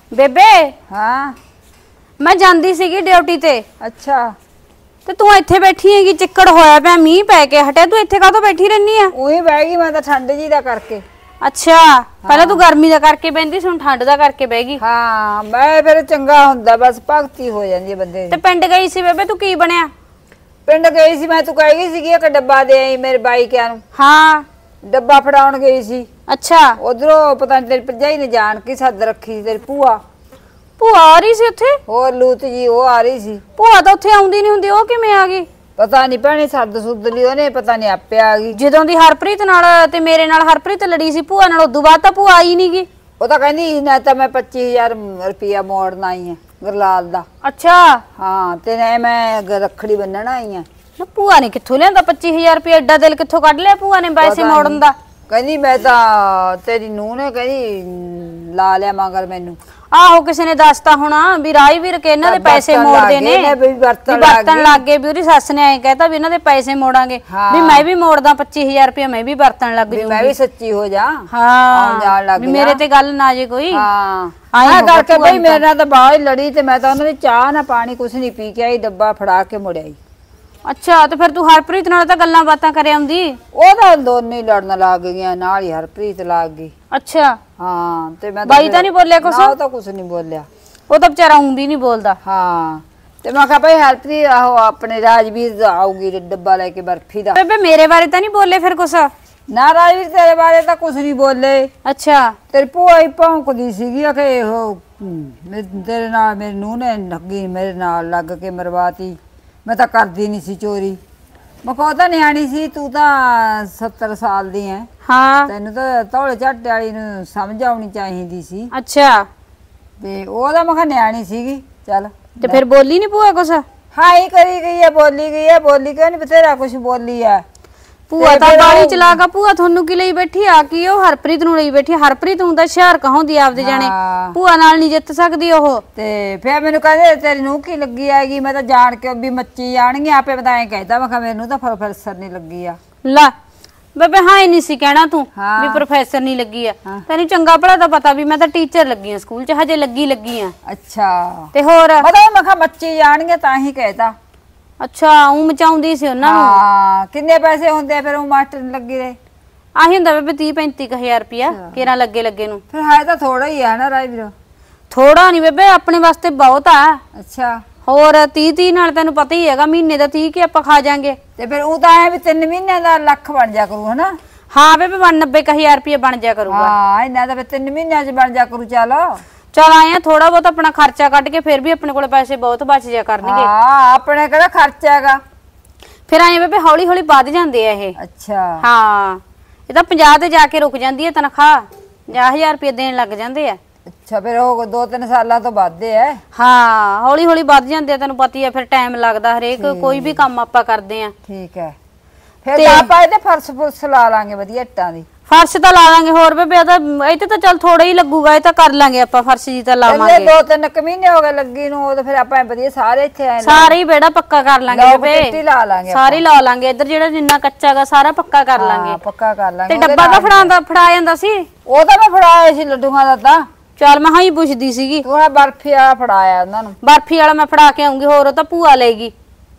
ਬੇਬੇ ਹਾਂ ਮੈਂ ਜਾਂਦੀ ਸੀਗੀ ਡਿਊਟੀ ਤੇ। ਅੱਛਾ ਤੇ ਤੂੰ ਇੱਥੇ ਬੈਠੀ ਹੈਗੀ, ਚਿੱਕੜ ਹੋਇਆ ਪਿਆ, ਮੀਂਹ ਪੈ ਕੇ ਹਟਿਆ, ਤੂੰ ਇੱਥੇ ਕਾਹਤੋਂ ਬੈਠੀ ਰਹਿਨੀ ਆ? ਉਹੀ ਬਹਿ ਗਈ ਮੈਂ ਤਾਂ ਠੰਡ ਜੀ ਦਾ ਕਰਕੇ। ਅੱਛਾ ਪਹਿਲਾਂ ਤੂੰ ਗਰਮੀ ਦਾ ਕਰਕੇ ਬੈੰਦੀ ਸੀ, ਹੁਣ ਠੰਡ ਦਾ ਕਰਕੇ ਬਹਿ ਗਈ। ਹਾਂ ਮੈਂ ਫਿਰ ਚੰਗਾ ਹੁੰਦਾ, ਬਸ ਭਗਤੀ ਹੋ ਜਾਂਦੀ ਹੈ ਬੰਦੇ ਤੇ ਦੀ। ਪਿੰਡ ਗਈ ਸੀ ਬੇਬੇ, ਤੂੰ ਕੀ ਬਣਿਆ? ਪਿੰਡ ਗਈ ਸੀ ਮੈਂ, ਤੂੰ ਕਹਿ ਗਈ ਸੀਗੀ ਇੱਕ ਡੱਬਾ ਦੇ ਆਈ ਮੇਰੇ ਬਾਈ ਕਿਆਂ ਨੂੰ। ਹਾਂ ਡੱਬਾ ਫੜਾਉਣ ਗਈ ਸੀ। ਅੱਛਾ ਉਧਰੋਂ ਪਤਾ ਨਹੀਂ ਤੇਰੀ ਭਰਜਾਈ ਨੇ ਜਾਣ ਕੇ ਸੱਦ ਰੱਖੀ ਸੀ, ਤੇਰੀ ਭੂਆ। ਭੂਆ ਆ ਰਹੀ ਸੀ ਉੱਥੇ? ਹੋਰ ਲੂਤ ਜੀ ਉਹ ਆ ਰਹੀ ਸੀ। ਭੂਆ ਤਾਂ ਉੱਥੇ ਆਉਂਦੀ ਨਹੀਂ ਹੁੰਦੀ, ਉਹ ਕਿਵੇਂ ਆ ਗਈ? ਪਤਾ ਨਹੀਂ ਭੈਣੇ ਸੱਦ ਸੁੱਦ ਲਈ ਉਹਨੇ, ਪਤਾ ਨਹੀਂ ਆਪੇ ਆ ਗਈ। ਜਦੋਂ ਦੀ ਹਰਪ੍ਰੀਤ ਨਾਲ ਤੇ ਮੇਰੇ ਨਾਲ ਹਰਪ੍ਰੀਤ ਲੜੀ ਸੀ ਭੂਆ ਨਾਲ, ਉਦੋਂ ਬਾਅਦ ਤਾਂ ਭੂਆ ਆਈ ਨਹੀਂ ਗਈ। ਉਹ ਤਾਂ ਕਹਿੰਦੀ ਨਾ ਤਾਂ ਮੈਂ 25000 ਰੁਪਇਆ ਮੋੜਨ ਆਈ ਆ ਗਰਲਾਲ ਦਾ। ਅੱਛਾ ਹਾਂ ਤੇ ਨਾ ਮੈਂ ਰੱਖੜੀ ਬੰਨਣ ਆਈ ਆ। ਨਾ ਭੂਆ ਨੇ ਕਿੱਥੋਂ ਲਿਆਂਦਾ 25000 ਰੁਪਏ? ਐਡਾ ਦਿਲ ਕਿੱਥੋਂ ਕੱਢ ਲਿਆ ਭੂਆ ਨੇ ਪੈਸੇ ਮੋੜਨ ਦਾ? ਕਹਿੰਦੀ ਮੈਂ ਤਾਂ ਤੇਰੀ ਨੂੰਹ ਨੇ ਕਹਿੰਦੀ ਲਾ ਲਿਆ ਮਗਰ ਮੈਨੂੰ। ਆਹੋ ਕਿਸੇ ਨੇ ਦੱਸਤਾ ਹੋਣਾ ਵੀ ਰਾਈ ਵੀਰ ਕੇ ਇਹਨਾਂ ਦੇ ਪੈਸੇ ਮੋੜਦੇ ਨੇ, ਵੀ ਵਰਤਣ ਲੱਗ ਗਏ ਵੀ ਉਹਦੀ ਸੱਸ ਨੇ ਐਂ ਕਹਿਤਾ ਵੀ ਇਹਨਾਂ ਦੇ ਪੈਸੇ ਮੋੜਾਂਗੇ, ਵੀ ਮੈਂ ਵੀ ਮੋੜਦਾ 25000 ਰੁਪਏ, ਮੈਂ ਵੀ ਵਰਤਣ ਲੱਗ ਜੂਗੀ, ਮੈਂ ਵੀ ਸੱਚੀ ਹੋ ਜਾ। ਹਾਂ ਵੀ ਮੇਰੇ ਤੇ ਗੱਲ ਨਾ ਜੇ ਕੋਈ। ਹਾਂ ਆ ਕਰਕੇ ਬਈ ਮੇਰੇ ਨਾਲ ਤਾਂ ਬਾਹਰ ਲੜੀ ਤੇ ਮੈਂ ਤਾਂ ਉਹਨਾਂ ਦੀ ਚਾਹ ਨਾ ਪਾਣੀ ਕੁਛ ਨਹੀਂ ਪੀ ਕੇ ਆਈ, ਡੱਬਾ ਫੜਾ ਕੇ ਮੁੜਿਆਈ। ਅੱਛਾ ਤੇ ਫਿਰ ਤੂੰ ਹਰਪ੍ਰੀਤ ਨਾਲ ਤਾਂ ਗੱਲਾਂ ਬਾਤਾਂ ਕਰੇ ਆਉਂਦੀ? ਉਹ ਤਾਂ ਦੋਨੇ ਲੜਨ ਲੱਗ ਗਈਆਂ, ਨਾਲ ਹੀ ਹਰਪ੍ਰੀਤ ਲੱਗ ਗਈ। ਅੱਛਾ ਹਾਂ ਤੇ ਮੈਂ ਬਾਈ ਤਾਂ ਨਹੀਂ ਬੋਲਿਆ ਕੁਛ? ਉਹ ਤਾਂ ਕੁਛ ਨਹੀਂ ਬੋਲਿਆ, ਉਹ ਤਾਂ ਵਿਚਾਰਾ ਆਉਂਦੀ ਨਹੀਂ ਬੋਲਦਾ। ਹਾਂ ਤੇ ਮੈਂ ਕਿਹਾ ਭਾਈ ਹਰਪ੍ਰੀਤ ਆਹੋ ਆਪਣੇ ਰਾਜਵੀਰ ਆਊਗੀ ਡੱਬਾ ਲੈ ਕੇ ਬਰਫੀ ਦਾ। ਬੇਬੇ ਮੇਰੇ ਬਾਰੇ ਤਾਂ ਨਹੀਂ ਬੋਲੇ ਫਿਰ ਕੁਛ? ਨਾ ਰਾਜਵੀਰ ਤੇਰੇ ਬਾਰੇ ਤਾਂ ਕੁਛ ਨਹੀਂ ਬੋਲੇ। ਅੱਛਾ ਤੇਰੀ ਭੂਆ ਹੀ ਭੌਂਕਦੀ ਸੀਗੀ ਕਿ ਉਹ ਤੇਰੇ ਨਾਲ ਮੇਰੀ ਨੂੰਹ ਨੇ ਲੱਗੀ, ਮੇਰੇ ਨਾਲ ਲੱਗ ਕੇ ਮਰਵਾਤੀ, ਮੈਂ ਤਾਂ ਕਰਦੀ ਨਹੀਂ ਸੀ ਚੋਰੀ। ਮੈਂ ਕਿਹਾ ਉਹ ਤਾਂ ਨਿਆਣੀ ਸੀ, ਤੂੰ ਤਾਂ 70 ਸਾਲ ਦੀ ਐ। ਹਾਂ ਤੈਨੂੰ ਤਾਂ ਧੌਲੇ ਝੱਟ ਵਾਲੀ ਨੂੰ ਸਮਝ ਆਉਣੀ ਚਾਹੀਦੀ ਸੀ। ਅੱਛਾ ਤੇ ਉਹਦਾ ਮੈਂ ਕਿਹਾ ਨਿਆਣੀ ਸੀਗੀ। ਚੱਲ ਤੇ ਫਿਰ ਬੋਲੀ ਨਹੀਂ ਭੂਆ ਕੁਛ? ਹਾਂ ਹੀ ਕਰੀ ਗਈ ਹੈ, ਬੋਲੀ ਗਈ ਹੈ, ਬੋਲੀ ਕਿਉਂ ਨਹੀਂ, ਬਥੇਰਾ ਕੁਛ ਬੋਲੀ ਹੈ। ਭੂਆ ਤਾਂ ਬਾਲੀ ਚਲਾਕ ਆ। ਭੂਆ ਤੁਹਾਨੂੰ ਕੀ ਲਈ ਬੈਠੀ ਆ? ਕੀ ਉਹ ਹਰਪ੍ਰੀਤ ਨੂੰ ਲਈ ਬੈਠੀ? ਹਰਪ੍ਰੀਤ ਨੂੰ ਤਾਂ ਸ਼ਹਿਰ ਕਹਾਉਂਦੀ ਆਪਦੇ ਜਾਣੇ, ਭੂਆ ਨਾਲ ਨਹੀਂ ਜਿੱਤ ਸਕਦੀ ਉਹ। ਤੇ ਫਿਰ ਮੈਨੂੰ ਕਹਿੰਦੇ ਤੇਰੀ ਨੂੰਹ ਕੀ ਲੱਗੀ ਹੈਗੀ? ਮੈਂ ਤਾਂ ਜਾਣ ਕੇ ਵੀ ਮੱਚੀ ਜਾਣਗੀ ਆਪੇ, ਮੈਂ ਤਾਂ ਐਂ ਕਹਿਦਾ, ਮੈਂ ਕਿਹਾ ਮੈਨੂੰ ਤਾਂ ਪ੍ਰੋਫੈਸਰ ਨਹੀਂ ਲੱਗੀ ਆ। ਲੈ ਬੇਬੇ ਹਾਂ ਹੀ ਨਹੀਂ ਸੀ ਕਹਿਣਾ ਤੂੰ ਵੀ ਪ੍ਰੋਫੈਸਰ ਨਹੀਂ ਲੱਗੀ ਆ। ਤੈਨੂੰ ਚੰਗਾ ਭਲਾ ਤਾਂ ਪਤਾ ਵੀ ਮੈਂ ਤਾਂ ਟੀਚਰ ਲੱਗੀ ਆ ਸਕੂਲ 'ਚ, ਹਜੇ ਲੱਗੀ ਆ। ਅੱਛਾ ਤੇ ਹੋਰ ਮੈਂ ਕਿਹਾ ਮੱਚੀ ਜਾਣਗੇ ਤਾਂ ਹੀ ਕਹਿਤਾ। ਅੱਛਾ ਉਹ ਮਚਾਉਂਦੀ ਸੀ ਉਹਨਾਂ ਨੂੰ। ਹਾਂ ਕਿੰਨੇ ਪੈਸੇ ਹੁੰਦੇ ਫਿਰ ਉਹ ਮਾਸਟਰ ਲੱਗੀ ਦੇ? ਆਹੀ ਹੁੰਦਾ ਬੇਬੇ 30-35 ਰੁਪਇਆ ਕਿਹੜਾ ਲੱਗੇ ਨੂੰ। ਫਿਰ ਹੈ ਤਾਂ ਥੋੜਾ ਹੀ ਆ ਨਾ ਰਾਜਵੀਰ? ਥੋੜਾ ਨਹੀਂ ਬੇਬੇ, ਆਪਣੇ ਵਾਸਤੇ ਬਹੁਤ ਆ। ਅੱਛਾ ਹੋਰ 30 ਨਾਲ ਤੈਨੂੰ ਪਤਾ ਹੀ ਹੈਗਾ, ਮਹੀਨੇ ਦਾ 30 ਕਿ ਆਪਾਂ ਖਾ ਜਾਾਂਗੇ। ਤੇ ਫਿਰ ਉਹ ਤਾਂ ਐ ਵੀ 3 ਮਹੀਨਿਆਂ ਦਾ ਲੱਖ ਬਣ ਜਾ ਕਰੂ ਹਨਾ? ਹਾਂ ਬੇਬੇ 90,000 ਰੁਪਇਆ ਬਣ ਜਾ ਕਰੂਗਾ। ਹਾਂ ਇਹਨਾਂ ਦਾ 3 ਮਹੀਨਿਆਂ 'ਚ ਬਣ ਜਾ ਕਰੂ। ਚੱਲ ਆਏ ਆ ਥੋੜਾ ਬਹੁਤ ਆਪਣਾ ਖਰਚਾ ਕੱਢ ਕੇ, ਫਿਰ ਵੀ ਆਪਣੇ ਕੋਲ ਪੈਸੇ ਬਹੁਤ ਬਚ ਜਾ ਕਰਨਗੇ। ਹਾਂ ਆਪਣੇ ਕਿਹੜਾ ਖਰਚਾ ਹੈਗਾ। ਫਿਰ ਆਏ ਬੇਬੇ ਹੌਲੀ ਹੌਲੀ ਵੱਧ ਜਾਂਦੇ ਆ ਇਹ। ਅੱਛਾ ਹਾਂ ਇਹ ਤਾਂ 50 ਤੇ ਜਾ ਕੇ ਰੁਕ ਜਾਂਦੀ ਹੈ ਤਨਖਾਹ, 50,000 ਰੁਪਏ ਦੇਣ ਲੱਗ ਜਾਂਦੇ ਆ। ਅੱਛਾ ਫਿਰ ਉਹ 2-3 ਸਾਲਾਂ ਤੋਂ ਵੱਧਦੇ ਆ? ਹਾਂ ਹੌਲੀ ਹੌਲੀ ਵੱਧ ਜਾਂਦੇ ਆ, ਤੈਨੂੰ ਪਤਾ ਹੀ ਆ ਫਿਰ ਟਾਈਮ ਲੱਗਦਾ ਹਰੇਕ ਕੋਈ ਵੀ ਕੰਮ ਆਪਾਂ ਕਰਦੇ ਆ। ਠੀਕ ਹੈ ਫਿਰ ਆਪਾਂ ਇਹਦੇ ਫਰਸ਼ ਫੁਰਸ਼ ਲਾ ਲਾਂਗੇ ਵਧੀਆ ਇੱਟਾਂ ਦੀ। ਫਰਸ਼ ਤਾਂ ਲਾ ਲਾਂਗੇ। ਹੋਰ ਬੇਬੇ ਇਹ ਤਾਂ ਚੱਲ ਥੋੜਾ ਹੀ ਲੱਗੂਗਾ, ਇਹ ਤਾਂ ਕਰ ਲਾਂਗੇ ਆਪਾਂ, ਫਰਸ਼ ਜੀ ਤਾਂ ਲਾਵਾਂਗੇ। 2-3 ਮਹੀਨੇ ਹੋ ਗਏ ਲੱਗੀ ਨੂੰ, ਉਹ ਫਿਰ ਆਪਾਂ ਵਧੀਆ ਸਾਰੇ ਇੱਥੇ ਆਏ ਸਾਰੇ ਹੀ ਬੇੜਾ ਪੱਕਾ ਕਰ ਲਾਂਗੇ ਬੇਬੇ, ਲਾ ਲਾਂਗੇ ਸਾਰੀ ਲਾ ਲਾਂਗੇ। ਇੱਧਰ ਜਿਹੜਾ ਜਿੰਨਾ ਕੱਚਾ ਗਾ ਸਾਰਾ ਪੱਕਾ ਕਰ ਲਾਂਗੇ। ਪੱਕਾ ਕਰ ਲਾਂਗੇ। ਤੇ ਡੱਬਾ ਤਾਂ ਫੜਾ ਜਾਂਦਾ ਸੀ? ਉਹ ਤਾਂ ਮੈਂ ਫੜਾਇਆ ਸੀ ਲੱਡੂਆਂ ਦਾ। ਤਾਂ ਚੱਲ ਮੈਂ ਹਾਂ ਹੀ ਪੁੱਛਦੀ ਸੀਗੀ। ਤੂੰ ਬਰਫੀ ਵਾਲਾ ਫੜਾਇਆ ਉਹਨਾਂ ਨੂੰ? ਬਰਫੀ ਵਾਲਾ ਮੈਂ ਫੜਾ ਕੇ ਆਉਂਗੀ, ਹੋਰ ਉਹ ਤਾਂ ਭੂਆ ਲੈਗੀ।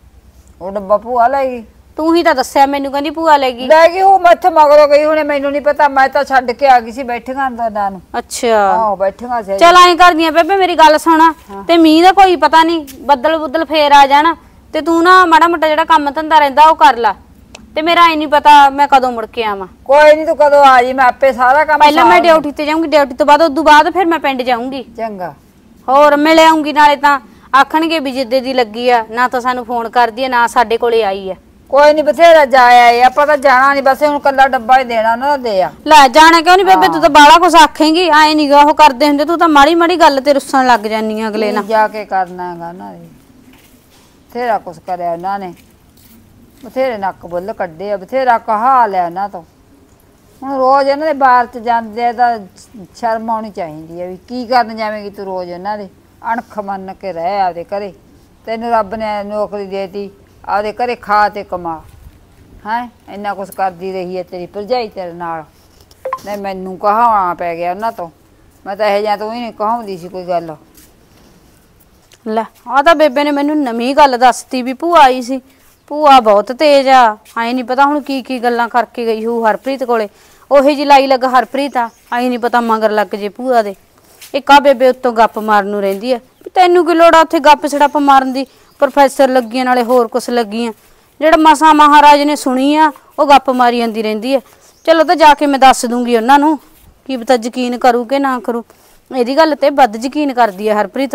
ਉਹ ਡੱਬਾ ਭੂਆ ਲੈ ਗਈ? ਤੂੰ ਹੀ ਤਾਂ ਦੱਸਿਆ ਮੈਨੂੰ, ਕਹਿੰਦੀ ਭੂਆ ਲੈ ਗਈ। ਉਹ ਮੈਂ ਇੱਥੇ ਮਗਰੋਂ ਗਈ ਹੁਣੇ, ਮੈਨੂੰ ਨਹੀਂ ਪਤਾ, ਮੈਂ ਤਾਂ ਛੱਡ ਕੇ ਆ ਗਈ ਸੀ ਬੈਠੀਆਂ ਦੋਨਾਂ ਨੂੰ। ਅੱਛਾ ਆਹੋ ਬੈਠੀਆਂ ਸੀ। ਚੱਲ ਐਂ ਕਰਦੀਆਂ ਬੇਬੇ ਮੇਰੀ ਗੱਲ ਸੁਣਾ, ਤੇ ਮੀਂਹ ਦਾ ਕੋਈ ਪਤਾ ਨਹੀਂ, ਬੱਦਲ ਬੁੱਦਲ ਫੇਰ ਆ ਜਾਣਾ, ਤੇ ਤੂੰ ਨਾ ਮਾੜਾ ਮੋਟਾ ਜਿਹੜਾ ਕੰਮ ਧੰਦਾ ਰਹਿੰਦਾ ਉਹ ਕਰ ਲਾ, ਤੇ ਮੇਰਾ ਐ ਨਹੀਂ ਪਤਾ ਮੈਂ ਕਦੋਂ ਮੁੜ ਕੇ ਆਵਾਂ। ਕੋਈ ਨਹੀਂ ਤੂੰ ਕਦੋਂ ਆ ਜੀ, ਮੈਂ ਆਪੇ ਸਾਰਾ ਕੰਮ। ਪਹਿਲਾਂ ਮੈਂ ਡਿਊਟੀ ਤੇ ਜਾਊਂਗੀ, ਡਿਊਟੀ ਤੋਂ ਬਾਅਦ ਉਦੋਂ ਬਾਅਦ ਫਿਰ ਮੈਂ ਪਿੰਡ ਜਾਊਂਗੀ। ਚੰਗਾ ਹੋਰ ਮਿਲ ਆਉਂਗੀ, ਨਾਲੇ ਤਾਂ ਆਖਣਗੇ ਵੀ ਜਿੱਦੇ ਦੀ ਲੱਗੀ ਆ, ਨਾ ਤਾਂ ਸਾਨੂੰ ਫੋਨ ਕਰਦੀ ਆ ਨਾ ਸਾਡੇ ਕੋਲੇ ਆਈ ਆ। ਕੋਈ ਨਹੀਂ ਬਥੇਰਾ ਜਾਇਆ, ਆਪਾਂ ਤਾਂ ਜਾਣਾ ਨਹੀਂ, ਬਸ ਹੁਣ ਕੱਲਾ ਡੱਬਾ ਹੀ ਦੇਣਾ ਉਹਨਾਂ ਦਾ। ਦੇ ਆ ਲੈ ਜਾਣਾ ਕਿਉਂ ਨਹੀਂ ਬੇਬੇ, ਤੂੰ ਤਾਂ ਬਾਲਾ ਕੁਛ ਆਖੇਂਗੀ, ਐ ਨੀ ਗਾ ਉਹ ਕਰਦੇ ਹੁੰਦੇ, ਤੂੰ ਤਾਂ ਮਾੜੀ ਮਾੜੀ ਗੱਲ ਤੇ ਰੁੱਸਣ ਲੱਗ ਜਾਨੀ ਆ ਅਗਲੇ ਨਾਲ। ਜਾ ਕੇ ਕਰਨਾ ਹੈਗਾ ਨਾ, ਬਥੇਰਾ ਕੁਛ ਕਰਿਆ ਉਹਨਾਂ ਨੇ, ਬਥੇਰੇ ਨੱਕ ਬੁੱਲ ਕੱਢੇ ਆ, ਬਥੇਰਾ ਕਹਾ ਲਿਆ ਉਹਨਾਂ ਤੋਂ। ਹੁਣ ਰੋਜ਼ ਇਹਨਾਂ ਦੇ ਬਾਹਰ ਚ ਜਾਂਦੇ ਆ ਤਾਂ ਸ਼ਰਮ ਆਉਣੀ ਚਾਹੀਦੀ ਹੈ ਵੀ ਕੀ ਕਰਨ ਜਾਵੇਂਗੀ ਤੂੰ ਰੋਜ਼ ਇਹਨਾਂ ਦੇ। ਅਣਖ ਮੰਨ ਕੇ ਰਹਿ ਆਪਦੇ ਘਰੇ, ਤੈਨੂੰ ਰੱਬ ਨੇ ਨੌਕਰੀ ਦੇਤੀ, ਆਪਦੇ ਘਰੇ ਖਾ ਤੇ ਕਮਾ। ਹੈਂ ਇੰਨਾ ਕੁਛ ਕਰਦੀ ਰਹੀ ਹੈ ਤੇਰੀ ਭਰਜਾਈ ਤੇਰੇ ਨਾਲ, ਨਹੀਂ ਮੈਨੂੰ ਕਹਾਉਣਾ ਪੈ ਗਿਆ ਉਹਨਾਂ ਤੋਂ। ਮੈਂ ਤਾਂ ਇਹ ਜਾਂ ਤੂੰ ਹੀ ਨਹੀਂ ਕਹਾਉਂਦੀ ਸੀ ਕੋਈ ਗੱਲ। ਲੈ ਆ ਤਾਂ ਬੇਬੇ ਨੇ ਮੈਨੂੰ ਨਵੀਂ ਗੱਲ ਦੱਸਤੀ ਵੀ ਭੂਆ ਆਈ ਸੀ। ਭੂਆ ਬਹੁਤ ਤੇਜ਼ ਆ, ਆਈ ਨਹੀਂ ਪਤਾ ਹੁਣ ਕੀ ਕੀ ਗੱਲਾਂ ਕਰਕੇ ਗਈ ਹੋਊ ਹਰਪ੍ਰੀਤ ਕੋਲੇ। ਉਹੀ ਜੀ ਲਾਈ ਲੱਗ ਹਰਪ੍ਰੀਤ ਆ, ਆਈ ਨਹੀਂ ਪਤਾ ਮਗਰ ਲੱਗ ਜੇ ਭੂਆ ਦੇ। ਇੱਕ ਆ ਬੇਬੇ ਉੱਤੋਂ ਗੱਪ ਮਾਰਨ ਨੂੰ ਰਹਿੰਦੀ ਆ ਵੀ ਤੈਨੂੰ ਕੀ ਲੋੜ ਆ ਉੱਥੇ ਗੱਪ ਛੜੱਪ ਮਾਰਨ ਦੀ, ਪ੍ਰੋਫੈਸਰ ਲੱਗੀਆਂ ਨਾਲੇ ਹੋਰ ਕੁਛ ਲੱਗੀਆਂ। ਜਿਹੜਾ ਮਸਾਂ ਮਹਾਰਾਜ ਨੇ ਸੁਣੀ ਆ ਉਹ ਗੱਪ ਮਾਰੀ ਜਾਂਦੀ ਰਹਿੰਦੀ ਆ। ਚਲੋ ਤਾਂ ਜਾ ਕੇ ਮੈਂ ਦੱਸ ਦੂੰਗੀ ਉਹਨਾਂ ਨੂੰ, ਕੀ ਪਤਾ ਯਕੀਨ ਕਰੂ ਕਿ ਨਾ ਕਰੂ। ਇਹਦੀ ਗੱਲ ਤੇ ਵੱਧ ਯਕੀਨ ਕਰਦੀ ਆ ਹਰਪ੍ਰੀਤ।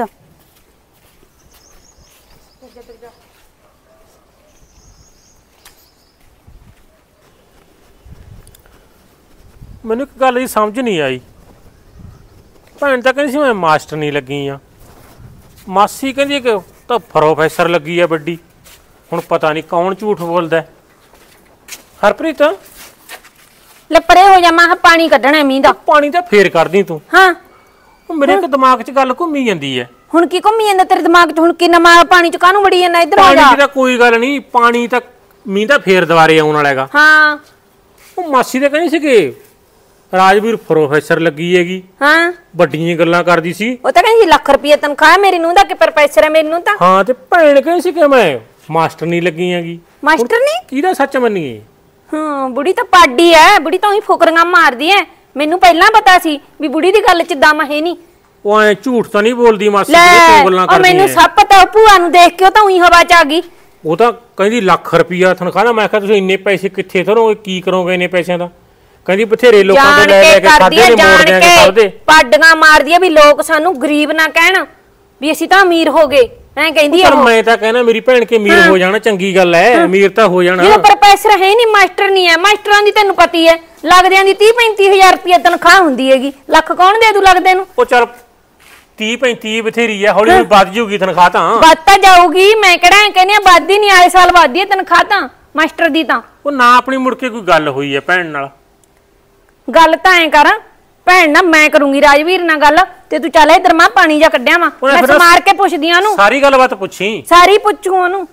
ਮੈਨੂੰ ਇੱਕ ਗੱਲ ਦੀ ਸਮਝ ਨਹੀਂ ਆਈ। ਭੈਣ ਤਾਂ ਕਹਿੰਦੀ ਸੀ ਮੈਂ ਮਾਸਟਰ ਨਹੀਂ ਲੱਗੀ ਆ, ਮਾਸੀ ਕਹਿੰਦੀ ਕਿ ਤਾਂ ਪ੍ਰੋਫੈਸਰ ਲੱਗੀ ਆ ਵੱਡੀ। ਹੁਣ ਪਤਾ ਨਹੀਂ ਕੌਣ ਝੂਠ ਬੋਲਦਾ। ਹਰਪ੍ਰੀਤ ਲੈ ਪਰੇ ਹੋ ਜਾ, ਮੈਂ ਪਾਣੀ ਕੱਢਣਾ ਮੀਂਹ ਦਾ। ਪਾਣੀ ਤਾਂ ਫੇਰ ਕਰਦੀ ਤੂੰ। ਹਾਂ ਉਹ ਮੇਰੇ ਇੱਕ ਦਿਮਾਗ 'ਚ ਗੱਲ ਘੁੰਮੀ ਜਾਂਦੀ ਹੈ। ਹੁਣ ਕੀ ਘੁੰਮੀ ਜਾਂਦਾ ਤੇਰੇ ਦਿਮਾਗ 'ਚ? ਹੁਣ ਕਿੰਨਾ ਮੈਂ ਪਾਣੀ 'ਚ ਕਾਹਨੂੰ ਵੜੀ ਜਾਂਦਾ? ਇੱਧਰ ਆ ਪਾਣੀ ਜਾ। ਦੀ ਤਾਂ ਕੋਈ ਗੱਲ ਨਹੀਂ, ਪਾਣੀ ਤਾਂ ਮੀਂਹ ਦਾ ਫੇਰ ਦੁਬਾਰੇ ਆਉਣ ਵਾਲਾ ਹੈਗਾ। ਹਾਂ ਉਹ ਮਾਸੀ ਤਾਂ ਕਹਿੰਦੀ ਸੀ ਕਿ ਰਾਜਵੀਰ ਪ੍ਰੋਫੈਸਰ ਲੱਗੀ ਹੈਗੀ, ਹਾਂ ਵੱਡੀਆਂ ਗੱਲਾਂ ਕਰਦੀ ਸੀ। ਉਹ ਤਾਂ ਕਹਿੰਦੀ ਲੱਖ ਰੁਪਏ ਤਨਖਾਹ ਮੇਰੀ ਨੂੰ ਦਾ, ਕਿ ਪ੍ਰੋਫੈਸਰ ਹੈ ਮੇਰੀ ਨੂੰ ਤਾਂ। ਹਾਂ ਤੇ ਭੈਣ ਕਹਿੰਦੀ ਸੀ ਕਿ ਮੈਂ ਮਾਸਟਰ ਨਹੀਂ ਲੱਗੀ ਹੈਗੀ। ਮਾਸਟਰ ਨਹੀਂ? ਕਿਹਦਾ ਸੱਚ ਮੰਨੀਏ? ਹਾਂ ਬੁੜੀ ਤਾਂ ਪਾਡੀ ਐ, ਬੁੜੀ ਤਾਂ ਉਹੀ ਫੁਕਰੀਆਂ ਮਾਰਦੀ ਐ। ਮੈਨੂੰ ਪਹਿਲਾਂ ਪਤਾ ਸੀ ਵੀ ਬੁੜੀ ਦੀ ਗੱਲ 'ਚ ਦਮ ਹੈ ਨਹੀਂ। ਉਹ ਐ ਝੂਠ ਤਾਂ ਨਹੀਂ ਬੋਲਦੀ ਮਾਸੀ, ਲੈ ਤੂੰ ਗੱਲਾਂ ਉਹ ਕਰਦੀ ਮੈਨੂੰ ਐ। ਸਭ ਪਤਾ, ਉਹ ਭੂਆ ਨੂੰ ਦੇਖ ਕੇ ਉਹ ਤਾਂ ਉਹੀ ਹਵਾ 'ਚ ਆ ਗਈ। ਉਹ ਤਾਂ ਕਹਿੰਦੀ ਲੱਖ ਰੁਪਿਆ ਤਨਖਾਹ ਦਾ। ਮੈਂ ਕਿਹਾ ਤੁਸੀਂ ਇੰਨੇ ਪੈਸੇ ਕਿੱਥੇ ਧਰੋਗੇ, ਕੀ ਕਰੋਗੇ ਇੰਨੇ ਪੈਸਿਆਂ ਦਾ? ਕਹਿੰਦੀ ਬਥੇਰੇ ਲੋਕਾਂ ਤੋਂ ਜਾਣ ਲੈ ਲੈ ਕੇ ਕੇ ਕਰਦੀ ਖਾਦੇ ਐ, ਨੇ, ਮੋੜ ਜਾਣ ਦਿਆਂਗੇ ਸਭ ਦੇ। ਕੇ ਪਾਡੀਆਂ ਮਾਰਦੀ ਐ ਵੀ ਲੋਕ ਸਾਨੂੰ ਗਰੀਬ ਨਾ ਕਹਿਣ ਵੀ ਅਸੀਂ ਤਾਂ ਅਮੀਰ ਹੋ ਗਏ, ਐਂ ਕਹਿੰਦੀ ਐ ਪਰ ਉਹ। ਮੈਂ ਤਾਂ ਕਹਿਣਾ ਮੇਰੀ ਭੈਣ ਕੇ ਅਮੀਰ ਹੋ ਜਾਣਾ ਚੰਗੀ ਗੱਲ ਐ, ਅਮੀਰ ਤਾਂ ਹੋ ਜਾਣਾ। ਜਿਹੜਾ ਪ੍ਰੋਫੈਸਰ ਹੈ ਨਹੀਂ, ਮਾਸਟਰ ਨਹੀਂ ਐ। ਮਾਸਟਰਾਂ ਦੀ ਤੈਨੂੰ ਪਤੀ ਐ, ਲੱਗਦਿਆਂ ਦੀ 30-35 ਹਜ਼ਾਰ ਰੁਪਏ ਤਨਖਾਹ ਹੁੰਦੀ ਹੈਗੀ। ਲੱਖ ਕੌਣ ਦੇ ਦੂ ਲੱਗਦੇ ਨੂੰ? ਉਹ ਚੱਲ 30-35 ਬਥੇਰੀ ਐ, ਹੌਲੀ ਹੌਲੀ ਵੱਧ ਜੂਗੀ ਤਨਖਾਹ ਤਾਂ। ਵੱਧ ਤਾਂ ਜਾਊਗੀ, ਮੈਂ ਕਿਹੜਾ ਐਂ ਕਹਿੰਦੀ ਆ ਵੱਧਦੀ ਨਹੀਂ, ਆਏ ਸਾਲ ਵੱਧਦੀ ਐ ਤਨਖਾਹ ਤਾਂ ਮਾਸਟਰ ਦੀ ਤਾਂ। ਉਹ ਨਾ ਆਪਣੀ ਮੁੜ ਕੇ ਕੋਈ ਗੱਲ ਹੋਈ ਐ ਭੈਣ ਨਾਲ? ਗੱਲ ਤਾਂ ਐਂ ਕਰ ਭੈਣ ਨਾਲ ਮੈਂ ਕਰੂੰਗੀ ਰਾਜਵੀਰ ਨਾਲ ਗੱਲ, ਤੇ ਤੂੰ ਚੱਲ ਇੱਧਰ ਮੈਂ ਪਾਣੀ ਜਾ ਕੱਢਿਆ ਵਾ, ਮੈਂ ਸਮਾਰ ਕੇ ਪੁੱਛਦੀ ਆ ਉਹਨੂੰ। ਸਾਰੀ ਗੱਲਬਾਤ ਪੁੱਛੀ, ਸਾਰੀ ਪੁੱਛੂ ਉਹਨੂੰ।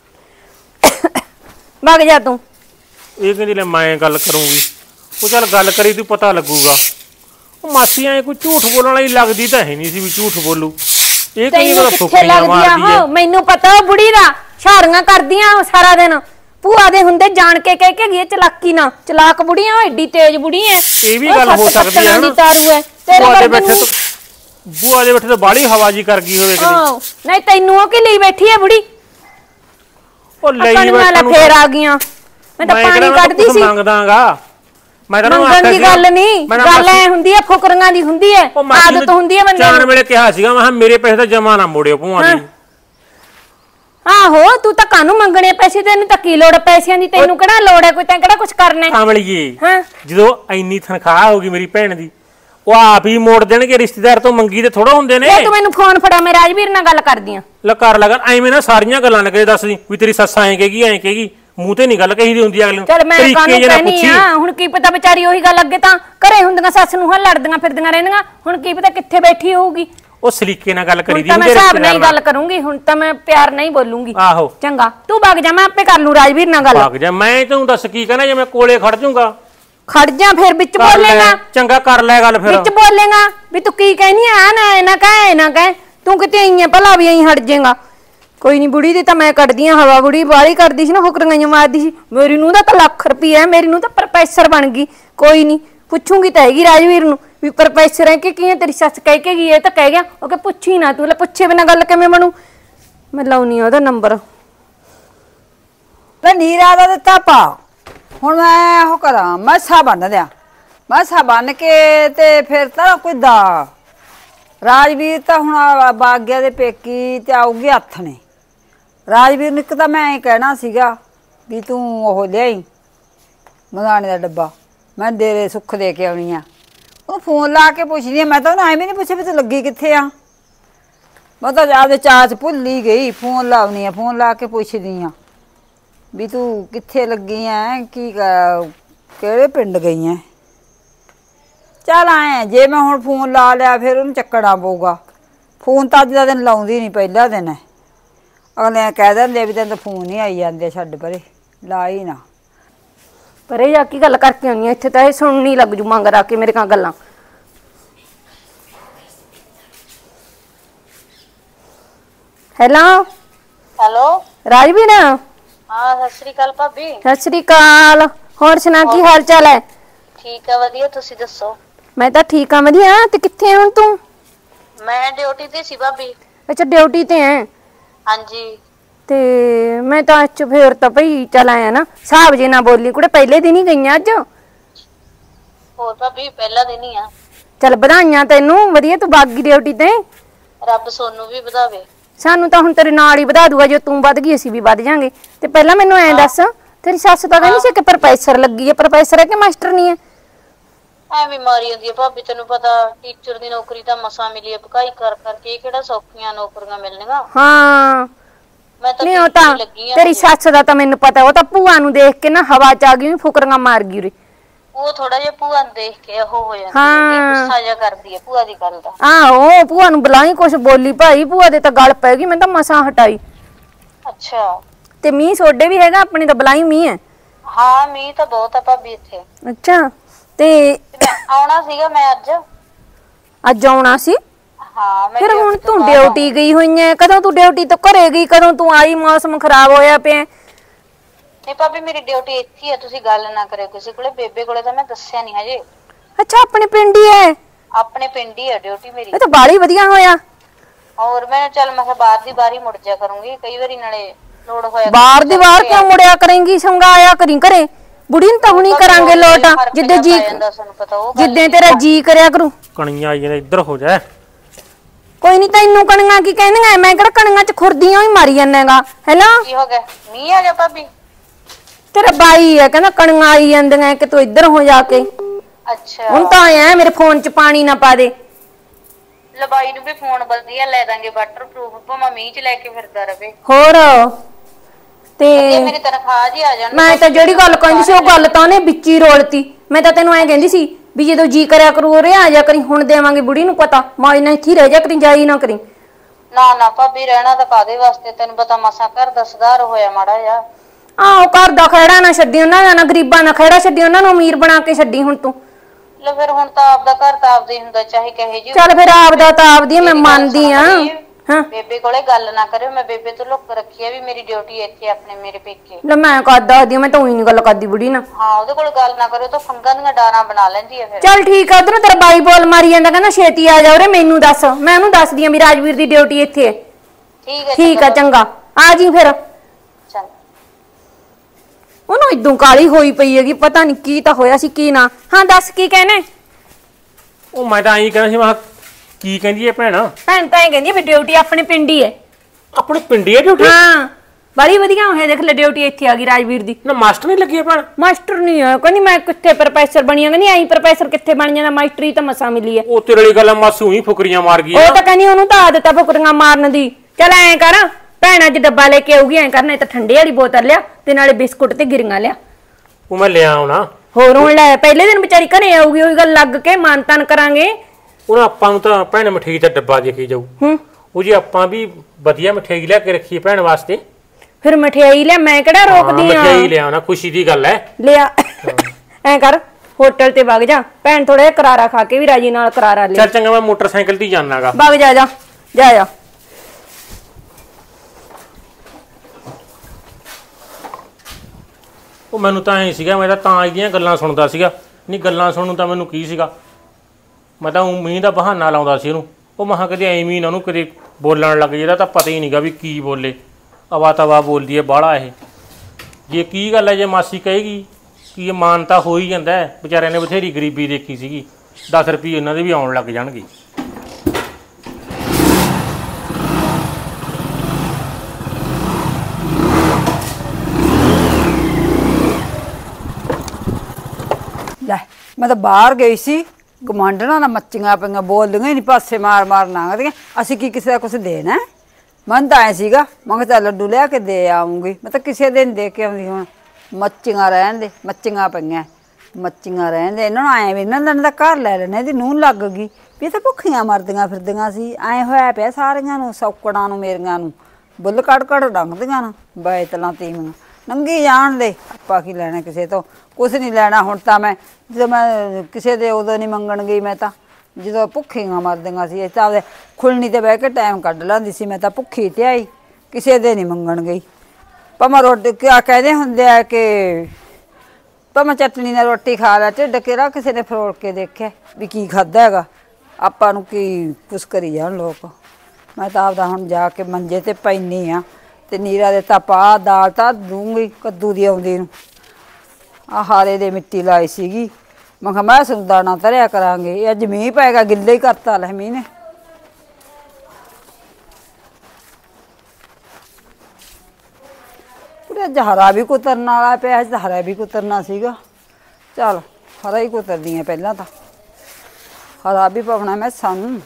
ਵਗ ਜਾ ਤੂੰ। ਇਹ ਕਹਿੰਦੀ ਲੈ ਮੈਂ ਗੱਲ ਕਰੂੰਗੀ। ਉਹ ਚੱਲ ਗੱਲ ਕਰੀ ਤੂੰ ਪਤਾ ਲੱਗੂਗਾ। ਉਹ ਮਾਸੀ ਐ ਕੋਈ ਝੂਠ ਬੋਲਣ ਵਾਲੀ ਲੱਗਦੀ ਤਾਂ ਹੈ ਨਹੀਂ ਸੀ ਵੀ ਝੂਠ ਬੋਲੂ। ਇਹ ਕਈ ਤੈਨੂੰ ਵਾਰ ਕਿੱਥੇ ਫੁਕਰੀਆਂ ਲੱਗਦੀ ਆ ਮਾਰਦੀ ਐ। ਉਹ? ਮੈਨੂੰ ਪਤਾ ਉਹ ਬੁੜੀ ਦਾ ਛਾੜੀਆਂ ਕਰਦੀਆਂ ਉਹ ਸਾਰਾ ਦਿਨ। ਭੂਆ ਦੇ ਹੁੰਦੇ ਜਾਣ ਕੇ ਕਹਿ ਕੇ ਗਈ ਚਲਾਕੀ ਨਾ। ਚਲਾਕ ਬੁੜੀ ਆ, ਉਹ ਏਡੀ ਤੇਜ਼ ਬੁੜੀ ਐ। ਇਹ ਵੀ ਗੱਲ ਹੋ ਸਕਦੀ ਹੈ ਨਾ। ਤਾਰੂ ਐ ਤੇਰੇ ਬੂਆ ਦੇ ਵਰਗੀ ਬੈਠੇ ਤੋਂ ਬੂਆ ਦੇ ਬੈਠੇ ਤੋਂ ਬਾਹਲੀ ਹਵਾ ਜੀ ਕਰ ਗਈ ਹੋਵੇ ਕਦੀ। ਨਹੀਂ ਤੈਨੂੰ ਉਹ ਕਿ ਲਈ ਬੈਠੀ ਐ ਬੁੜੀ? ਉਹ ਲਈ ਬੈਠਾ ਨੂੰ ਫੇਰ ਆ ਗਈਆਂ। ਮੈਂ ਤਾਂ ਪਾਣੀ ਕੱਢਦੀ ਸੀ। ਮੰਗਦਾਗਾ ਮੈਂ ਤਾਂ ਮੰਗਣ ਦੀ ਗੱਲ ਨਹੀਂ, ਗੱਲ ਐ ਹੁੰਦੀ ਐ ਫੁਕਰੀਆਂ ਦੀ ਹੁੰਦੀ ਐ, ਆਦਤ ਹੁੰਦੀ ਐ ਬੰਦੇ ਨੂੰ। ਚਾਰ ਵੇਲੇ ਕਿਹਾ ਸੀਗਾ ਮੈਂ ਮੇਰੇ ਪੈਸੇ ਦਾ ਜਮਾ ਨਾ ਮੋੜਿਓ ਭੂਆ ਦੀ। ਆਹੋ ਤੂੰ ਤਾਂ ਕਾਹਨੂੰ ਮੰਗਣੇ ਪੈਸੇ? ਤੈਨੂੰ ਤਾਂ ਕੀ ਲੋੜ ਪੈਸਿਆਂ ਦੀ? ਤੈਨੂੰ ਕਿਹੜਾ ਲੋੜ ਐ? ਕੋਈ ਤੈਂ ਕਿਹੜਾ ਕੁਛ ਕਰਨਾ? ਕਾਮਲੀਏ ਹਾਂ ਜਦੋਂ ਇੰਨੀ ਤਨਖਾਹ ਹੋਗੀ ਮੇਰੀ ਭੈਣ ਦੀ, ਉਹ ਆਪ ਹੀ ਮੋੜ ਦੇਣਗੇ। ਰਿਸ਼ਤੇਦਾਰ ਤੋਂ ਮੰਗੀ ਤੇ ਥੋੜਾ ਹੁੰਦੇ ਨੇ। ਤੂੰ ਮੈਨੂੰ ਫੋਨ ਫੜਾ, ਮੈਂ ਰਾਜਵੀਰ ਨਾਲ ਗੱਲ ਕਰਦੀ ਆਂ। ਲੈ ਕਰ ਲਗਾ ਐਵੇਂ ਨਾ ਸਾਰੀਆਂ ਗੱਲਾਂ ਨਾ ਕਰੇ ਦੱਸਦੀ ਵੀ ਤੇਰੀ ਸੱਸ ਐਂ ਕਹੇਗੀ ਐਂ ਕਹੇਗੀ। ਮੂੰਹ ਤੇ ਨਹੀਂ ਗੱਲ ਕਹੀ ਦੀ ਹੁੰਦੀ ਅਗਲੇ ਨੂੰ। ਚੱਲ ਮੈਂ ਕਾਹਨੂੰ ਕਹਿਨੀ ਆ? ਹੁਣ ਕੀ ਪਤਾ ਵਿਚਾਰੀ ਉਹੀ ਗੱਲ ਅੱਗੇ ਤਾਂ ਘਰੇ ਹੁੰਦੀਆਂ ਸੱਸ ਨੂੰ ਹਾਂ ਲੜਦੀਆਂ ਫਿਰਦੀਆਂ ਰਹਿੰਦੀਆਂ। ਹੁਣ ਕੀ ਪਤਾ ਕਿੱਥੇ ਬੈਠੀ ਹੋਊਗੀ। ਉਹ ਸਲੀਕੇ ਨਾਲ ਗੱਲ ਕਰੀ ਦੀ ਹੁੰਦੀ। ਮੈਂ ਹਿਸਾਬ ਨਾਲ ਗੱਲ ਕਰੂੰਗੀ, ਹੁਣ ਤਾਂ ਮੈਂ ਪਿਆਰ ਨਾਲ ਹੀ ਬੋਲੂੰਗੀ। ਆਹੋ ਚੰਗਾ ਤੂੰ ਵਗ ਜਾ, ਮੈਂ ਆਪੇ ਕਰ ਲੂੰ ਰਾਜਵੀਰ ਨਾਲ ਗੱਲ। ਵਗ ਜਾ, ਮੈਂ ਤੈਨੂੰ ਦੱਸ ਕੀ ਕਹਿਣਾ, ਜੇ ਮੈਂ ਕੋਲੇ ਖੜ ਜਾਊਂਗਾ। ਖੜ ਜਾ ਫਿਰ ਵਿੱਚ ਬੋਲੇਗਾ। ਚੰਗਾ ਕਰ ਲੈ ਗੱਲ ਫਿਰ। ਵਿੱਚ ਬੋਲੇਗਾ ਵੀ ਤੂੰ ਕੀ ਕਹਿਨੀ ਆ? ਨਾ ਕਹਿ ਤੂੰ ਕਿਤੇ ਆਈ ਆ ਭਲਾ ਵੀ ਆਈ ਹਟ ਜਾਏਗਾ। ਕੋਈ ਨਹੀਂ, ਬੁੜੀ ਦੀ ਤਾਂ ਮੈਂ ਕੱਢਦੀ ਆ ਹਵਾ। ਬੁੜੀ ਬਾਲੀ ਕਰਦੀ ਸੀ ਨਾ, ਫੁਕਰੀਆਂ ਮਾਰਦੀ ਸੀ। ਮੇਰੀ ਨੂੰ ਦਾ ਤਾਂ ਲੱਖ ਰੁਪਈਆ ਹੈ, ਮੇਰੀ ਨੂੰ ਤਾਂ ਪ੍ਰੋਫੈਸਰ ਬਣ ਗਈ। ਕੋਈ ਨਹੀਂ ਪੁੱਛੂਗੀ ਤਾਂ ਹੈਗੀ ਰਾਜਵੀਰ ਨੂੰ ਵੀ ਪ੍ਰੋਫੈਸਰ ਹੈ ਕਿ ਕੀ ਹੈ। ਤੇਰੀ ਸੱਸ ਕਹਿ ਕੇ ਗਈ ਇਹ ਤਾਂ ਕਹਿ ਗਿਆ। ਉਹ ਕਿ ਪੁੱਛੀ ਨਾ ਤੂੰ, ਲੈ ਪੁੱਛੇ ਬਿਨਾਂ ਗੱਲ ਕਿਵੇਂ ਬਣੂ? ਮੈਂ ਲਾਉਣੀ ਉਹਦਾ ਨੰਬਰ। ਤੇ ਨੀਰਾ ਦਾ ਦਿੱਤਾ ਪਾ। ਹੁਣ ਮੈਂ ਉਹ ਕਰਾਂ, ਮੈਸਾ ਬੰਨ ਦਿਆਂ। ਮੈਸਾ ਬੰਨ ਕੇ ਤੇ ਫਿਰ ਤਾਂ ਕੋਈ ਦਾ ਰਾਜਵੀਰ ਤਾਂ ਹੁਣ ਬਾਗਿਆ ਦੇ ਪੇਕੀ ਤੇ ਆਊਗੀ ਹੱਥ ਨੇ। ਰਾਜਵੀਰ ਨੂੰ ਇੱਕ ਤਾਂ ਮੈਂ ਕਹਿਣਾ ਸੀਗਾ ਵੀ ਤੂੰ ਉਹ ਲਿਆਈ ਮਦਾਨੇ ਦਾ ਡੱਬਾ, ਮੈਂ ਡੇਰੇ ਸੁੱਖ ਦੇ ਕੇ ਆਉਣੀ ਆ। ਉਹ ਫੋਨ ਲਾ ਕੇ ਪੁੱਛਦੀ ਆ। ਮੈਂ ਤਾਂ ਉਹਨੂੰ ਐਵੇਂ ਨਹੀਂ ਪੁੱਛਿਆ ਵੀ ਤੂੰ ਲੱਗੀ ਕਿੱਥੇ ਆ। ਮੈਂ ਤਾਂ ਆਪਦੇ ਚਾਅ 'ਚ ਭੁੱਲ ਹੀ ਗਈ। ਫੋਨ ਲਾਉਣੀ ਆ, ਫੋਨ ਲਾ ਕੇ ਪੁੱਛਦੀ ਆ ਵੀ ਤੂੰ ਕਿੱਥੇ ਲੱਗੀ ਐ, ਕੀ ਕਿਹੜੇ ਪਿੰਡ ਗਈ ਐ। ਚੱਲ ਆਏ ਜੇ ਮੈਂ ਹੁਣ ਫੋਨ ਲਾ ਲਿਆ ਫਿਰ ਉਹਨੂੰ ਚੱਕਣਾ ਪਊਗਾ। ਫੋਨ ਤਾਂ ਅੱਜ ਦਾ ਦਿਨ ਲਾਉਂਦੀ ਨਹੀਂ, ਪਹਿਲਾ ਦਿਨ ਹੈ। ਅਗਲੇ ਕਹਿ ਦਿੰਦੇ ਵੀ ਤੈਨੂੰ ਤਾਂ ਫੋਨ ਹੀ ਆਈ ਜਾਂਦੇ, ਛੱਡ ਪਰੇ ਲਾ ਹੀ ਨਾ। ਪਰੇ ਜਾ ਕੀ ਗੱਲ ਕਰਕੇ ਆਉਣੀ ਆ? ਇੱਥੇ ਤਾਂ ਇਹ ਸੁਣਨੀ ਲੱਗ ਜੂ ਮੰਗ ਰਾ ਕੇ ਮੇਰੇ ਨਾਲ ਗੱਲਾਂ। Hello hello. ਰਾਜਵੀਰ ਹਾਂ ਸਤਿ ਸ੍ਰੀ ਅਕਾਲ ਭਾਬੀ। ਸਤਿ ਸ੍ਰੀ ਅਕਾਲ। ਹੋਰ ਸੁਣਾ ਕੀ ਹਾਲ ਚਾਲ ਹੈ? ਠੀਕ ਆ ਵਧੀਆ, ਤੁਸੀਂ ਦੱਸੋ? ਮੈਂ ਤਾਂ ਠੀਕ ਆ ਵਧੀਆ। ਤੇ ਕਿੱਥੇ ਹੁਣ ਤੂੰ? ਮੈਂ ਡਿਊਟੀ ਤੇ ਸੀ ਭਾਬੀ। ਅੱਛਾ ਡਿਊਟੀ ਤੇ ਹੈ। ਹਾਂਜੀ। ਤੇ ਮੈਂ ਤਾਂ ਅੱਜ ਫੇਰ ਤਾਂ ਭਈ ਚੱਲ ਆਇਆ ਨਾ ਹਿਸਾਬ ਜੇ ਨਾ ਬੋਲੀ ਕੁੜੇ ਪਹਿਲੇ ਦਿਨ ਹੀ ਗਈਆਂ ਅੱਜ। ਹੋਰ ਭਾਬੀ ਪਹਿਲਾ ਦਿਨ ਹੀ ਆ। ਚੱਲ ਵਧਾਈਆਂ ਤੈਨੂੰ, ਵਧੀਆ ਤੂੰ ਬਾਗੀ ਡਿਊਟੀ ਤੇ। ਰੱਬ ਸੋਨੂੰ ਵੀ ਵਧਾਵੇ। ਸਾਨੂੰ ਤਾਂ ਹੁਣ ਤੇਰੇ ਨਾਲ ਹੀ ਵਧਾ ਦੂਗਾ, ਜੇ ਤੂੰ ਵੱਧ ਗਈ ਅਸੀਂ ਵੀ ਵੱਧ ਜਾਾਂਗੇ। ਤੇ ਪਹਿਲਾਂ ਮੈਨੂੰ ਐਂ ਹਾਂ ਦੱਸ, ਤੇਰੀ ਸੱਸ ਤਾਂ ਕਹਿੰਦੀ ਹਾਂ ਸੀ ਕਿ ਪ੍ਰੋਫੈਸਰ ਲੱਗੀ ਹੈ, ਪ੍ਰੋਫੈਸਰ ਹੈ ਕਿ ਮਾਸਟਰ ਨਹੀਂ ਹੈ? ਐਵੇਂ ਮਾਰੀ ਜਾਂਦੀ ਆ ਭਾਬੀ, ਤੈਨੂੰ ਪਤਾ ਟੀਚਰ ਦੀ ਨੌਕਰੀ ਤਾਂ ਮਸਾਂ ਮਿਲੀ ਹੈ, ਭਕਾਈ ਕਰ ਕਰਕੇ ਇਹ ਕਿਹੜਾ ਸੌਖੀਆਂ ਨੌਕਰੀਆਂ ਮਿਲਣੀਆਂ। ਹਾਂ ਮੈਂ ਤਾਂ ਨਹੀਂ ਉਹ ਟੀਚਰ ਹੀ ਤਾਂ ਲੱਗੀ ਆ ਤੇਰੀ ਹਜੇ। ਸੱਸ ਦਾ ਤਾਂ ਮੈਨੂੰ ਪਤਾ, ਉਹ ਤਾਂ ਭੂਆ ਨੂੰ ਦੇਖ ਕੇ ਨਾ ਹਵਾ ਚ ਆ ਗਈ, ਫੁਕਰੀਆਂ ਮਾਰ ਗਈ ਉਰੇ। ਉਹ ਥੋੜਾ ਜਿਹਾ ਭੂਆ ਨੂੰ ਦੇਖ ਕੇ ਉਹ ਹੋ ਜਾਂਦੀ ਹੈਗੀ, ਹਾਂ ਗੁੱਸਾ ਜਿਹਾ ਕਰਦੀ ਹੈ ਭੂਆ ਦੀ ਗੱਲ ਦਾ। ਆਹੋ ਭੂਆ ਨੂੰ ਬੁਲਾਈ ਕੁਛ ਬੋਲੀ ਭਾਈ, ਭੂਆ ਦੇ ਤਾਂ ਗਲ ਪੈ ਗਈ, ਮੈਂ ਤਾਂ ਮਸਾਂ ਹਟਾਈ। ਅੱਛਾ। ਤੇ ਮੀਂਹ ਸੋਡੇ ਵੀ ਹੈਗਾ? ਆਪਣੀ ਤਾਂ ਬੁਲਾਈ ਮੀਂਹ ਹੈ। ਹਾਂ ਮੀਂਹ ਤਾਂ ਬਹੁਤ ਆ ਭਾਬੀ ਇੱਥੇ। ਅੱਛਾ ਤੇ ਮੈਂ ਆਉਣਾ ਸੀਗਾ ਮੈਂ ਅੱਜ। ਅੱਜ ਆਉਣਾ ਸੀ? ਹਾਂ ਮੈਂ ਫਿਰ ਹੁਣ ਡਿਊਟੀ ਤੋਂ ਤੂੰ ਬਾਅਦ ਡਿਊਟੀ ਆਊਂਗੀ। ਗਈ ਹੋਈ ਐ, ਕਦੋਂ ਤੂੰ ਡਿਊਟੀ ਤੋਂ ਘਰੇ ਗਈ, ਕਦੋਂ ਤੂੰ ਆਈ? ਮੌਸਮ ਖਰਾਬ ਹੋਇਆ ਪਿਆ। ਨਹੀਂ ਭਾਬੀ ਮੇਰੀ ਡਿਊਟੀ ਇੱਥੇ ਹੈ, ਤੁਸੀਂ ਗੱਲ ਨਾ ਕਰਿਓ ਕਿਸੇ ਕੋਲੇ। ਬੇਬੇ ਕੋਲੇ ਤਾਂ ਮੈਂ ਦੱਸਿਆ ਨਹੀਂ ਹਜੇ। ਅੱਛਾ ਆਪਣੇ ਪਿੰਡ ਹੀ ਐ? ਆਪਣੇ ਪਿੰਡ ਹੀ ਹੈ ਡਿਊਟੀ ਮੇਰੀ। ਇਹ ਤਾਂ ਬਾਹਲੀ ਵਧੀਆ ਹੋਇਆ। ਹੋਰ ਮੈਂ ਚੱਲ ਮੈਂ ਕਿਹਾ ਬਾਹਰ ਦੀ ਬਾਹਰ ਹੀ ਮੁੜ ਜਾ ਕਰੂੰਗੀ, ਕਈ ਵਾਰੀ ਨਾਲੇ ਲੋੜ ਹੋਇਆ ਬਾਹਰ ਕਰੂੰਗੀ, ਦੀ ਚੱਲ ਬਾਹਰ ਘਰੇ ਕਿਉਂ ਆ ਮੁੜਿਆ ਕਰੇਂਗੀ? ਸੰਗਾ ਆਇਆ ਕਰੀ ਘਰੇ। ਬੁੜੀ ਨੂੰ ਤਾਂ ਹੁਣੀ ਭਾਬੀ ਕਰਾਂਗੇ ਹੌਲੀ ਹੌਲੀ ਲੋਟ, ਫਰਕ ਜਿੱਦੇ ਜਿਹਾ ਜੀ ਪੈ ਜਾਂਦਾ, ਤੁਹਾਨੂੰ ਪਤਾ ਉਹ ਗੱਲ ਜਿੱਦੇ ਨਹੀਂ ਤੇਰਾ ਆ। ਜੀ ਕਰਿਆ ਕਰੂ। ਕਣੀਆਂ ਆਈ ਜਾਂਦੇ, ਇੱਧਰ ਹੋ ਜਾ। ਕੋਈ ਨਹੀਂ, ਤੈਨੂੰ ਕਣੀਆਂ ਕੀ ਕਹਿੰਦੀਆਂ? ਮੈਂ ਕਿਹੜਾ ਕਣੀਆਂ ਚ ਖੁਰਦੀਆਂ ਹੀ ਮਾਰੀ ਜਾਂਦਾਗਾ। ਹੈਲੋ ਕੀ ਹੋ ਗਿਆ? ਮੀਂਹ ਆ ਗਿਆ ਭਾਬੀ? ਤੇਰਾ ਬਾਈ ਹੈ ਕਹਿੰਦਾ ਕਣੀਆਂ ਆਈ ਜਾਂਦੀਆਂ ਕਿ ਤੂੰ ਇੱਧਰ ਹੋ ਜਾ ਕੇ। ਅੱਛਾ। ਹੁਣ ਤਾਂ ਆਇਆ ਮੇਰੇ ਫੋਨ ਚ ਪਾਣੀ ਨਾ ਪਾ ਦੇ। ਲਬਾਈ ਨੂੰ ਵੀ ਫੋਨ ਵਧੀਆ ਲੈ ਦਾਂਗੇ, ਵਾਟਰਪ੍ਰੂਫ, ਭਾਵੇਂ ਮੀਂਹ ਚ ਲੈ ਕੇ ਫਿਰਦਾ ਰਵੇ। ਹੋਰ ਤੇ ਵਧੀਆ ਮੇਰੀ ਤਨਖਾਹ ਜੀ ਆ ਜਾਣ। ਮੈਂ ਤਾਂ ਜਿਹੜੀ ਗੱਲ ਕਹਿੰਦੀ ਸੀ ਉਹ ਗੱਲ ਤਾਂ ਉਹਨੇ ਵਿੱਚ ਹੀ ਰੋਲਤੀ। ਮੈਂ ਤਾਂ ਤੈਨੂੰ ਐਂ ਕਹਿੰਦੀ ਸੀ ਵੀ ਜਦੋਂ ਜੀ ਕਰਿਆ ਕਰੂ ਉਰੇ ਆ ਜਾ ਕਰੀ। ਹੁਣ ਦੇਵਾਂਗੇ ਬੁੜੀ ਨੂੰ ਪਤਾ, ਮੌਜ ਨਾਲ ਇੱਥੇ ਰਹਿ ਜਾ ਕਰੀ, ਜਾਈ ਨਾ ਕਰੀ। ਨਾ ਨਾ ਭਾਬੀ ਰਹਿਣਾ ਤਾਂ ਕਾਦੇ ਵਾਸਤੇ, ਤੈਨੂੰ ਪਤਾ ਮਸਾਂ ਘਰ ਦਾ ਸੁਧਾਰ ਹੋਇਆ ਮਾੜਾ ਜਿਹਾ। ਆਹੋ ਘਰ ਦਾ ਖਹਿੜਾ ਨਾ ਛੱਡੀ ਉਹਨਾਂ ਦਾ, ਨਾ ਗਰੀਬਾਂ ਦਾ ਖਹਿੜਾ ਛੱਡੀ, ਉਹਨਾਂ ਨੂੰ ਅਮੀਰ ਬਣਾ ਕੇ ਛੱਡੀ ਹੁਣ ਤੂੰ। ਲੈ ਫਿਰ ਹੁਣ ਤਾਂ ਆਪਦਾ ਘਰ ਤਾਂ ਆਪਦਾ ਹੀ ਹੁੰਦਾ, ਚਾਹੇ ਕਹੇ ਜੀ। ਚੱਲ ਫਿਰ ਆਪਦਾ ਤਾਂ ਆਪਦੀ, ਮੈਂ ਮੰਨਦੀ ਆ। ਹਾਂ ਬੇਬੇ ਕੋਲੇ ਗੱਲ ਨਾ ਕਰਿਓ, ਮੈਂ ਬੇਬੇ ਤੋਂ ਲੁੱਕ ਰੱਖੀ ਆ ਵੀ ਮੇਰੀ ਡਿਊਟੀ ਇੱਥੇ ਆਪਣੇ ਮੇਰੇ ਪੇਕੇ। ਲੈ ਮੈਂ ਕਰਦਾ ਦੀ, ਮੈਂ ਤਾਂ ਉਹੀ ਨਹੀਂ ਗੱਲ ਕਰਦੀ ਬੁੜੀ ਨਾਲ। ਹਾਂ ਉਹਦੇ ਕੋਲ ਗੱਲ ਨਾ ਕਰਿਓ, ਤਾਂ ਫੰਗਾਂ ਦੀਆਂ ਡਾਰਾਂ ਬਣਾ ਲੈਂਦੀ ਆ ਫਿਰ। ਚੱਲ ਠੀਕ ਆ, ਉਧਰੋਂ ਤੇਰਾ ਬਾਈ ਬੋਲ ਮਾਰੀ ਜਾਂਦਾ, ਕਹਿੰਦਾ ਛੇਤੀ ਆ ਜਾ ਉਰੇ ਮੈਨੂੰ ਦੱਸ। ਮੈਂ ਉਹਨੂੰ ਦੱਸਦੀ ਆ ਵੀ ਰਾਜਵੀਰ ਦੀ ਡਿਊਟੀ ਇੱਥੇ ਹੈ। ਠੀਕ ਹੈ ਠੀਕ ਆ ਚੰਗਾ, ਆ ਜੀ ਫਿਰ। ਚੰਗਾ। ਉਹਨੂੰ ਇਦੋਂ ਕਾਲੀ ਹੋਈ ਪਈ ਹੈਗੀ, ਪਤਾ ਨਹੀਂ ਕੀ ਤਾਂ ਹੋਇਆ ਸੀ ਕੀ ਨਾ। ਹਾਂ ਦੱਸ ਕੀ ਕਹਿਣਾ? ਉਹ ਮੈਂ ਤਾਂ ਐਂ ਕਹਿੰਦਾ ਸੀ, ਮੈਂ ਕਿਹਾ ਕੀ ਕਹਿੰਦੀ ਐ ਭੈਣ? ਭੈਣ ਤਾਂ ਇਹ ਕਹਿੰਦੀ ਵੀ ਡਿਊਟੀ ਆਪਣੇ ਪਿੰਡ ਹੀ ਹੈ। ਆਪਣੇ ਪਿੰਡੀ ਐ ਡਿਊਟੀ? ਹਾਂ ਬੜੀ ਵਧੀਆ ਹੋਇਆ, ਦੇਖ ਲੈ ਡਿਊਟੀ ਇੱਥੇ ਆ ਗਈ ਰਾਜਵੀਰ ਦੀ। ਨਾ ਮਾਸਟਰ ਨਹੀਂ ਲੱਗੀ ਐ ਭੈਣ? ਮਾਸਟਰ ਨਹੀਂ ਆ, ਕਹਿੰਦੀ ਮੈਂ ਕਿੱਥੇ ਪ੍ਰੋਫੈਸਰ ਬਣੀ ਆ। ਕਹਿੰਦੀ ਆਈ ਪ੍ਰੋਫੈਸਰ ਕਿੱਥੇ ਬਣ ਜਾਂਦਾ, ਮਾਸਟਰੀ ਤਾਂ ਮਸਾਂ ਮਿਲੀ ਹੈ। ਉਹ ਤੇਰੇ ਵਾਲੀ ਗੱਲ ਮਾਸੂ ਹੀ ਫੁਕਰੀਆਂ ਮਾਰ ਗਈ। ਉਹ ਤਾਂ ਕਹਿੰਦੀ ਉਹਨੂੰ ਤਾਂ ਆਦਤ ਆ ਫੁਕਰੀਆਂ ਮਾਰਨ ਦੀ। ਚੱਲ ਐਂ ਕਰ ਭੈਣ ਅੱਜ ਡੱਬਾ ਲੈ ਕੇ ਆਊਗੀ, ਐਂ ਕਰਨਾ ਤਾਂ ਠੰਡੇ ਵਾਲੀ ਬੋਤਲ ਲਿਆ ਤੇ ਨਾਲੇ ਬਿਸਕੁਟ ਤੇ ਗਿਰੀਆਂ ਲਿਆ। ਉਹ ਮੈਂ ਲਿਆ ਆਉਣਾ। ਹੋਰ ਹੁਣ ਲੈ, ਪਹਿਲੇ ਦਿਨ ਵਿਚਾਰੀ ਘਰੇ ਆਊਗੀ, ਉਹੀ ਗੱਲ ਲੱਗ ਕੇ ਮਾਨ ਤਾਨ ਕਰਾਂਗੇ। ਉਹ ਆਪਾਂ ਨੂੰ ਤਾਂ ਭੈਣ ਮਠਿਆਈ ਦਾ ਡੱਬਾ ਦੇ ਕੇ ਜਾਊ। ਉਹ ਜੀ ਆਪਾਂ ਵੀ ਵਧੀਆ ਮਠਿਆਈ ਲਿਆ ਕੇ ਰੱਖੀਏ ਭੈਣ ਵਾਸਤੇ। ਫਿਰ ਮਠਿਆਈ ਲਿਆ, ਮੈਂ ਕਿਹੜਾ ਰੋਕਦੀ ਆ। ਮਠਿਆਈ ਲਿਆ ਆਉਣਾ, ਖੁਸ਼ੀ ਦੀ ਗੱਲ ਹੈ। ਲਿਆ ਐਂ ਕਰ ਹੋਟਲ ਤੇ ਵਗ ਜਾ, ਭੈਣ ਥੋੜਾ ਜਿਹਾ ਕਰਾਰਾ ਖਾ ਕੇ ਵੀ ਰਾਜੀ ਨਾਲ ਕਰਾਰਾ ਲਿਆ। ਚੱਲ ਚੰਗਾ, ਮੈਂ ਮੋਟਰਸਾਈਕਲ ਤੇ ਹੀ ਜਾਣਾਗਾ। ਵਗ ਜਾ ਜਾ ਜਾ ਜਾ। ਉਹ ਮੈਨੂੰ ਤਾਂ ਐਂ ਸੀਗਾ, ਮੈਂ ਤਾਂ ਇਹਦੀਆਂ ਗੱਲਾਂ ਸੁਣਦਾ ਸੀਗਾ। ਨਹੀਂ ਗੱਲਾਂ ਸੁਣਨ ਨੂੰ ਤਾਂ ਮੈਨੂੰ ਕੀ ਸੀਗਾ, ਮੈਂ ਤਾਂ ਮੀਂਹ ਦਾ ਬਹਾਨਾ ਲਾਉਂਦਾ ਸੀ ਉਹਨੂੰ। ਉਹ ਮਹਾਂ ਕਦੇ ਐਵੇਂ ਨਾ ਉਹਨੂੰ ਕਦੇ ਬੋਲਣ ਲੱਗ ਜੇ, ਇਹਦਾ ਤਾਂ ਪਤਾ ਹੀ ਨਹੀਂਗਾ ਵੀ ਕੀ ਬੋਲੇ। ਅਵਾ ਤਵਾ ਬੋਲਦੀ ਹੈ ਬਾਹਲਾ ਇਹ। ਜੇ ਕੀ ਗੱਲ ਹੈ, ਜੇ ਮਾਸੀ ਕਹੇਗੀ ਕਿ ਇਹ ਮਾਨਤਾ ਹੋ ਹੀ ਜਾਂਦਾ। ਵਿਚਾਰਿਆਂ ਨੇ ਬਥੇਰੀ ਗਰੀਬੀ ਦੇਖੀ ਸੀਗੀ, 10 ਰੁਪਏ ਇਹਨਾਂ ਦੇ ਵੀ ਆਉਣ ਲੱਗ ਜਾਣਗੇ। ਲੈ ਮੈਂ ਤਾਂ ਬਾਹਰ ਗਈ ਸੀ, ਗਮਾਂਡਣਾ ਨਾਲ ਮੱਚੀਆਂ ਪਈਆਂ, ਬੋਲਦੀਆਂ ਹੀ ਨਹੀਂ, ਪਾਸੇ ਮਾਰ ਮਾਰ ਲੰਘਦੀਆਂ। ਅਸੀਂ ਕੀ ਕਿਸੇ ਦਾ ਕੁਛ ਦੇਣਾ? ਮਨ ਤਾਂ ਐ ਸੀਗਾ, ਮੈਂ ਕਿਹਾ ਚੱਲ ਲੱਡੂ ਲਿਆ ਕੇ ਦੇ ਆਉਂਗੀ। ਮੈਂ ਤਾਂ ਕਿਸੇ ਦੇ ਨਹੀਂ ਦੇ ਕੇ ਆਉਂਦੀ। ਹੁਣ ਮੱਚੀਆਂ ਰਹਿਣ ਦੇ, ਮੱਚੀਆਂ ਪਈਆਂ, ਮੱਚੀਆਂ ਰਹਿਣ ਦੇ। ਇਹਨਾਂ ਨੂੰ ਐਂ ਵੀ ਇਹਨਾਂ ਦਾ ਘਰ ਲੈ ਲੈਣਾ, ਇਹਦੀ ਨੂੰਹ ਲੱਗ ਗਈ ਵੀ ਇਹ ਤਾਂ ਭੁੱਖੀਆਂ ਮਰਦੀਆਂ ਫਿਰਦੀਆਂ ਸੀ। ਐਂ ਹੋਇਆ ਪਿਆ ਸਾਰੀਆਂ ਨੂੰ, ਸੌਕੜਾਂ ਨੂੰ, ਮੇਰੀਆਂ ਨੂੰ। ਬੁੱਲ ਕੱਢ ਕੱਢ ਡੰਗਦੀਆਂ ਨਾ, ਬੈਤਲਾਂ ਤੀਵੀਆਂ ਨੰਗੀ ਜਾਣ ਦੇ। ਆਪਾਂ ਕੀ ਲੈਣਾ ਕਿਸੇ ਤੋਂ, ਕੁਛ ਨਹੀਂ ਲੈਣਾ। ਹੁਣ ਤਾਂ ਮੈਂ ਜਦੋਂ ਮੈਂ ਕਿਸੇ ਦੇ ਉਦੋਂ ਨਹੀਂ ਮੰਗਣ ਗਈ, ਮੈਂ ਤਾਂ ਜਦੋਂ ਭੁੱਖੀਆਂ ਮਰਦੀਆਂ ਸੀ, ਤਾਂ ਆਪਦੇ ਖੁਲਣੀ ਤੇ ਬਹਿ ਕੇ ਟਾਈਮ ਕੱਢ ਲੈਂਦੀ ਸੀ। ਮੈਂ ਤਾਂ ਭੁੱਖੀ ਤੇ ਆਈ, ਕਿਸੇ ਦੇ ਨਹੀਂ ਮੰਗਣ ਗਈ। ਭਾਵੇਂ ਰੋਟੀ ਕਿਆ ਕਹਿੰਦੇ ਹੁੰਦੇ ਆ ਕਿ ਭਾਵੇਂ ਚਟਨੀ ਨਾਲ ਰੋਟੀ ਖਾ ਲੈ, ਢਿੱਡ ਕਿਹੜਾ ਕਿਸੇ ਨੇ ਫਰੋਲ ਕੇ ਦੇਖਿਆ ਵੀ ਕੀ ਖਾਧਾ ਹੈਗਾ। ਆਪਾਂ ਨੂੰ ਕੀ ਕੁਛ ਕਰੀ ਜਾਣ ਲੋਕ। ਮੈਂ ਤਾਂ ਆਪਦਾ ਹੁਣ ਜਾ ਕੇ ਮੰਜੇ ਤੇ ਪੈਣੀ ਆ ਤੇ ਨੀਰਾ ਦੇ ਤਾਂ ਪਾ ਦਾਲ ਤਾਂ ਦੂੰਗੀ ਕੱਦੂ ਦੀ ਆਉਂਦੀ ਨੂੰ। ਆ ਹਾਰੇ ਦੇ ਮਿੱਟੀ ਲਾਈ ਸੀਗੀ, ਮੈਂ ਕਿਹਾ ਮੈਂ ਸਾਨੂੰ ਦਾਣਾ ਧਰਿਆ ਕਰਾਂਗੇ। ਇਹ ਅੱਜ ਮੀਂਹ ਪਏਗਾ, ਗਿੱਲੇ ਹੀ ਕਰਤਾ ਲੈ ਮੀਂਹ ਨੇ। ਅੱਜ ਹਰਾ ਵੀ ਕੁਤਰਨ ਵਾਲਾ ਪਿਆ, ਅੱਜ ਤਾਂ ਹਰਾ ਵੀ ਕੁਤਰਨਾ ਸੀਗਾ। ਚੱਲ ਹਰਾ ਹੀ ਕੁਤਰਦੀ ਆ ਪਹਿਲਾਂ ਤਾਂ, ਹਰਾ ਵੀ ਪਾਉਣਾ ਮੈਂ ਸਾਨੂੰ।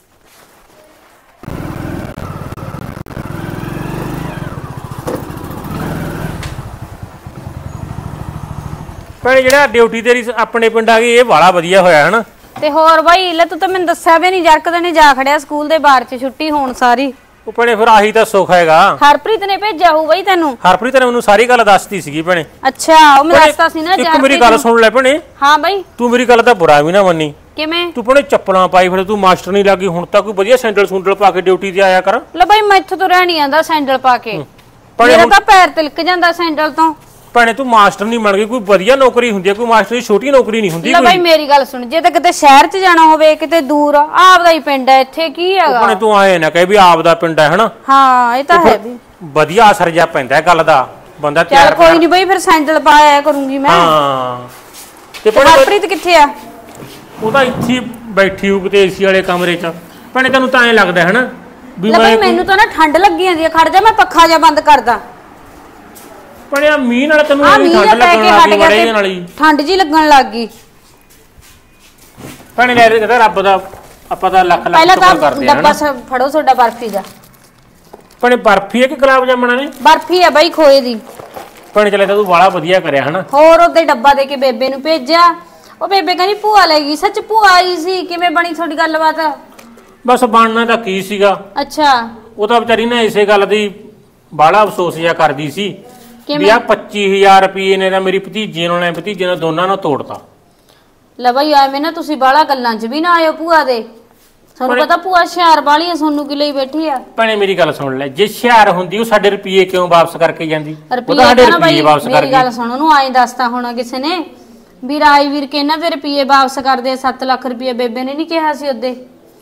ਭੈਣੇ ਜਿਹੜਾ ਡਿਊਟੀ ਤੇਰੀ ਆਪਣੇ ਪਿੰਡ ਆ ਗਈ, ਇਹ ਬਾਲਾ ਵਧੀਆ ਹੋਇਆ ਹਨਾ। ਤੇ ਹੋਰ ਬਾਈ ਲੈ ਤੂੰ ਤਾਂ ਮੈਨੂੰ ਦੱਸਿਆ ਵੀ ਨਹੀਂ, ਜਰਕਦੇ ਨੇ ਜਾ ਖੜਿਆ ਸਕੂਲ ਦੇ ਬਾਹਰ 'ਚ ਛੁੱਟੀ ਹੋਣ ਸਾਰੀ। ਉਹ ਭੈਣੇ ਫਿਰ ਆਹੀ ਤਾਂ ਸੁੱਖ ਹੈਗਾ। ਹਰਪ੍ਰੀਤ ਨੇ ਭੇਜਿਆ ਹੋਊ ਬਾਈ ਤੈਨੂੰ। ਹਰਪ੍ਰੀਤ ਨੇ ਮੈਨੂੰ ਸਾਰੀ ਗੱਲ ਦੱਸਤੀ ਸੀਗੀ ਭੈਣੇ। ਅੱਛਾ, ਉਹ ਮੈਨੂੰ ਦੱਸਤਾ ਸੀ ਨਾ। ਇੱਕ ਮੇਰੀ ਗੱਲ ਸੁਣ ਲੈ ਭੈਣੇ। ਹਾਂ ਬਾਈ। ਤੂੰ ਮੇਰੀ ਗੱਲ ਤਾਂ ਬੁਰਾ ਵੀ ਨਾ ਮੰਨੀ। ਕਿਵੇਂ? ਤੂੰ ਭੈਣੇ ਚੱਪਲਾਂ ਪਾਈ ਫਿਰ ਤੂੰ ਮਾਸਟਰ ਨਹੀਂ ਲੱਗੀ। ਹੁਣ ਤਾਂ ਕੋਈ ਵਧੀਆ ਸੈਂਡਲ ਸੂੰਡਲ ਪਾ ਕੇ ਡਿਊਟੀ ਤੇ ਆਇਆ ਕਰ। ਲੈ ਬਾਈ ਮੈਥੋਂ ਤੁਰਿਆ ਨਹੀਂ ਆਂਦਾ ਸੈਂਡਲ ਪਾ ਕੇ, ਮੇਰਾ ਤਾਂ ਪੈਰ ਤਿਲਕ ਜਾਂਦਾ ਸੈਂਡਲ ਤੋਂ। ਭੈਣੇ ਤੂੰ ਮਾਸਟਰ ਨਹੀਂ ਬਣ ਗਈ, ਕੋਈ ਵਧੀਆ ਨੌਕਰੀ ਹੁੰਦੀ ਹੈ, ਕੋਈ ਮਾਸਟਰ ਦੀ ਛੋਟੀ ਨੌਕਰੀ ਨਹੀਂ ਹੁੰਦੀ। ਲੈ ਬਾਈ ਮੇਰੀ ਗੱਲ ਸੁਣ, ਜੇ ਤਾਂ ਕਿਤੇ ਸ਼ਹਿਰ 'ਚ ਜਾਣਾ ਹੋਵੇ, ਕਿਤੇ ਦੂਰ, ਆਪਦਾ ਹੀ ਪਿੰਡ ਹੈ, ਇੱਥੇ ਕੀ ਹੈਗਾ। ਭੈਣੇ ਤੂੰ ਆਏ ਨਾ ਕਹੇ ਵੀ ਆਪਦਾ ਪਿੰਡ ਹੈ ਹਨਾ। ਹਾਂ ਇਹ ਤਾਂ ਹੈ ਵੀ ਵਧੀਆ ਅਸਰ ਜਾ ਪੈਂਦਾ ਗੱਲ ਦਾ, ਬੰਦਾ ਤਿਆਰ। ਚੱਲ ਕੋਈ ਨਹੀਂ ਬਾਈ, ਫਿਰ ਸੈਂਡਲ ਪਾਇਆ ਕਰੂੰਗੀ ਮੈਂ। ਹਾਂ ਤੇ ਹਰਪ੍ਰੀਤ ਕਿੱਥੇ ਆ? ਉਹ ਤਾਂ ਇੱਥੇ ਬੈਠੀ ਹੋਊ ਕਿਤੇ ਏਸੀ ਵਾਲੇ ਕਮਰੇ 'ਚ। ਭੈਣੇ ਤੈਨੂੰ ਤਾਂ ਐ ਲੱਗਦਾ ਹਨਾ ਵੀ ਮੈਨੂੰ ਤਾਂ ਨਾ ਠੰਡ ਲੱਗੀ ਜਾਂਦੀ ਹੈ। ਖੜ ਜਾ, ਮੈਂ ਪੱਖਾ ਜਿਹਾ ਬੰਦ ਕਰਦਾ। ਭੈਣੇ ਮੀਂਹ ਨਾਲ ਤੈਨੂੰ ਠੰਡ ਲੱਗਣ ਲੱਗ ਗਈ ਨਾਲ ਹੀ, ਠੰਡ ਜੀ ਲੱਗਣ ਲੱਗ ਗਈ। ਭੈਣੇ ਲੈ ਕਹਿੰਦਾ ਰੱਬ ਦਾ ਆਪਾਂ ਤਾਂ ਲੱਖ ਲੱਖ ਸ਼ੁਕਰ ਕਰਦੇ ਆ। ਡੱਬਾ ਫੜੋ ਤੁਹਾਡਾ ਬਰਫੀ ਦਾ। ਭੈਣੇ ਬਰਫੀ ਹੈ ਕਿ ਗੁਲਾਬ ਜਾਮਣਾ ਨੇ? ਬਰਫੀ ਹੈ ਬਾਈ, ਖੋਏ ਦੀ। ਭੈਣੇ ਚਲੇ ਤਾਂ ਤੂੰ ਬਾਲਾ ਵਧੀਆ ਕਰਿਆ ਹਨਾ। ਹੋਰ ਉਹਦੇ ਡੱਬਾ ਦੇ ਕੇ ਬੇਬੇ ਨੂੰ ਭੇਜਿਆ। ਉਹ ਬੇਬੇ ਕਹਿੰਦੀ ਭੂਆ ਲੈ ਗਈ। ਸੱਚ ਭੂਆ ਆਈ ਸੀ? ਕਿਵੇਂ ਬਣੀ ਤੁਹਾਡੀ ਗੱਲਬਾਤ? ਬਸ ਬਣਨਾ ਤਾਂ ਕੀ ਸੀਗਾ। ਅੱਛਾ। ਉਹ ਤਾਂ ਵਿਚਾਰੀ ਨਾ ਇਸੇ ਗੱਲ ਦੀ ਬਾਲਾ ਅਫਸੋਸ ਜਿਹਾ ਕਰਦੀ ਸੀ ਵੀ ਆ 25000 ਰੁਪਏ ਨੇ ਤਾਂ ਮੇਰੀ ਭਤੀਜੀ ਨੂੰ, ਭਤੀਜੇ ਨੇ ਦੋਨਾਂ ਨੂੰ ਤੋੜਤਾ। ਲੈ ਬਾਈ ਐਵੇਂ ਨਾ ਤੁਸੀਂ ਬਾਲਾ ਗੱਲਾਂ 'ਚ ਵੀ ਨਾ ਆਇਓ ਭੂਆ ਦੇ। ਤੁਹਾਨੂੰ ਪਤਾ ਭੂਆ ਹੁਸ਼ਿਆਰ ਵਾਲੀ ਆ, ਸੋਨੂੰ ਕਿ ਲਈ ਬੈਠੀ ਆ। ਭੈਣੇ ਮੇਰੀ ਗੱਲ ਸੁਣ ਲੈ, ਜੇ ਹੁਸ਼ਿਆਰ ਹੁੰਦੀ ਉਹ ਸਾਡੇ ਰੁਪਏ ਕਿਉਂ ਵਾਪਸ ਕਰਕੇ ਜਾਂਦੀ? ਉਹ ਤਾਂ ਸਾਡੇ ਰੁਪਏ ਵਾਪਸ ਕਰ ਗਈ। ਮੇਰੀ ਗੱਲ ਸੁਣ, ਉਹਨੂੰ ਆਏ ਦੱਸਤਾ ਹੋਣਾ ਕਿਸੇ ਨੇ ਵੀ ਰਾਜਵੀਰ ਕੇ ਇਹਨਾਂ ਦੇ ਰੁਪਏ ਵਾਪਸ ਕਰਦੇ 7 ਲੱਖ ਰੁਪਏ। ਬੇਬੇ ਨੇ ਨਹੀਂ ਕਿਹਾ ਸੀ ਉਹਦੇ?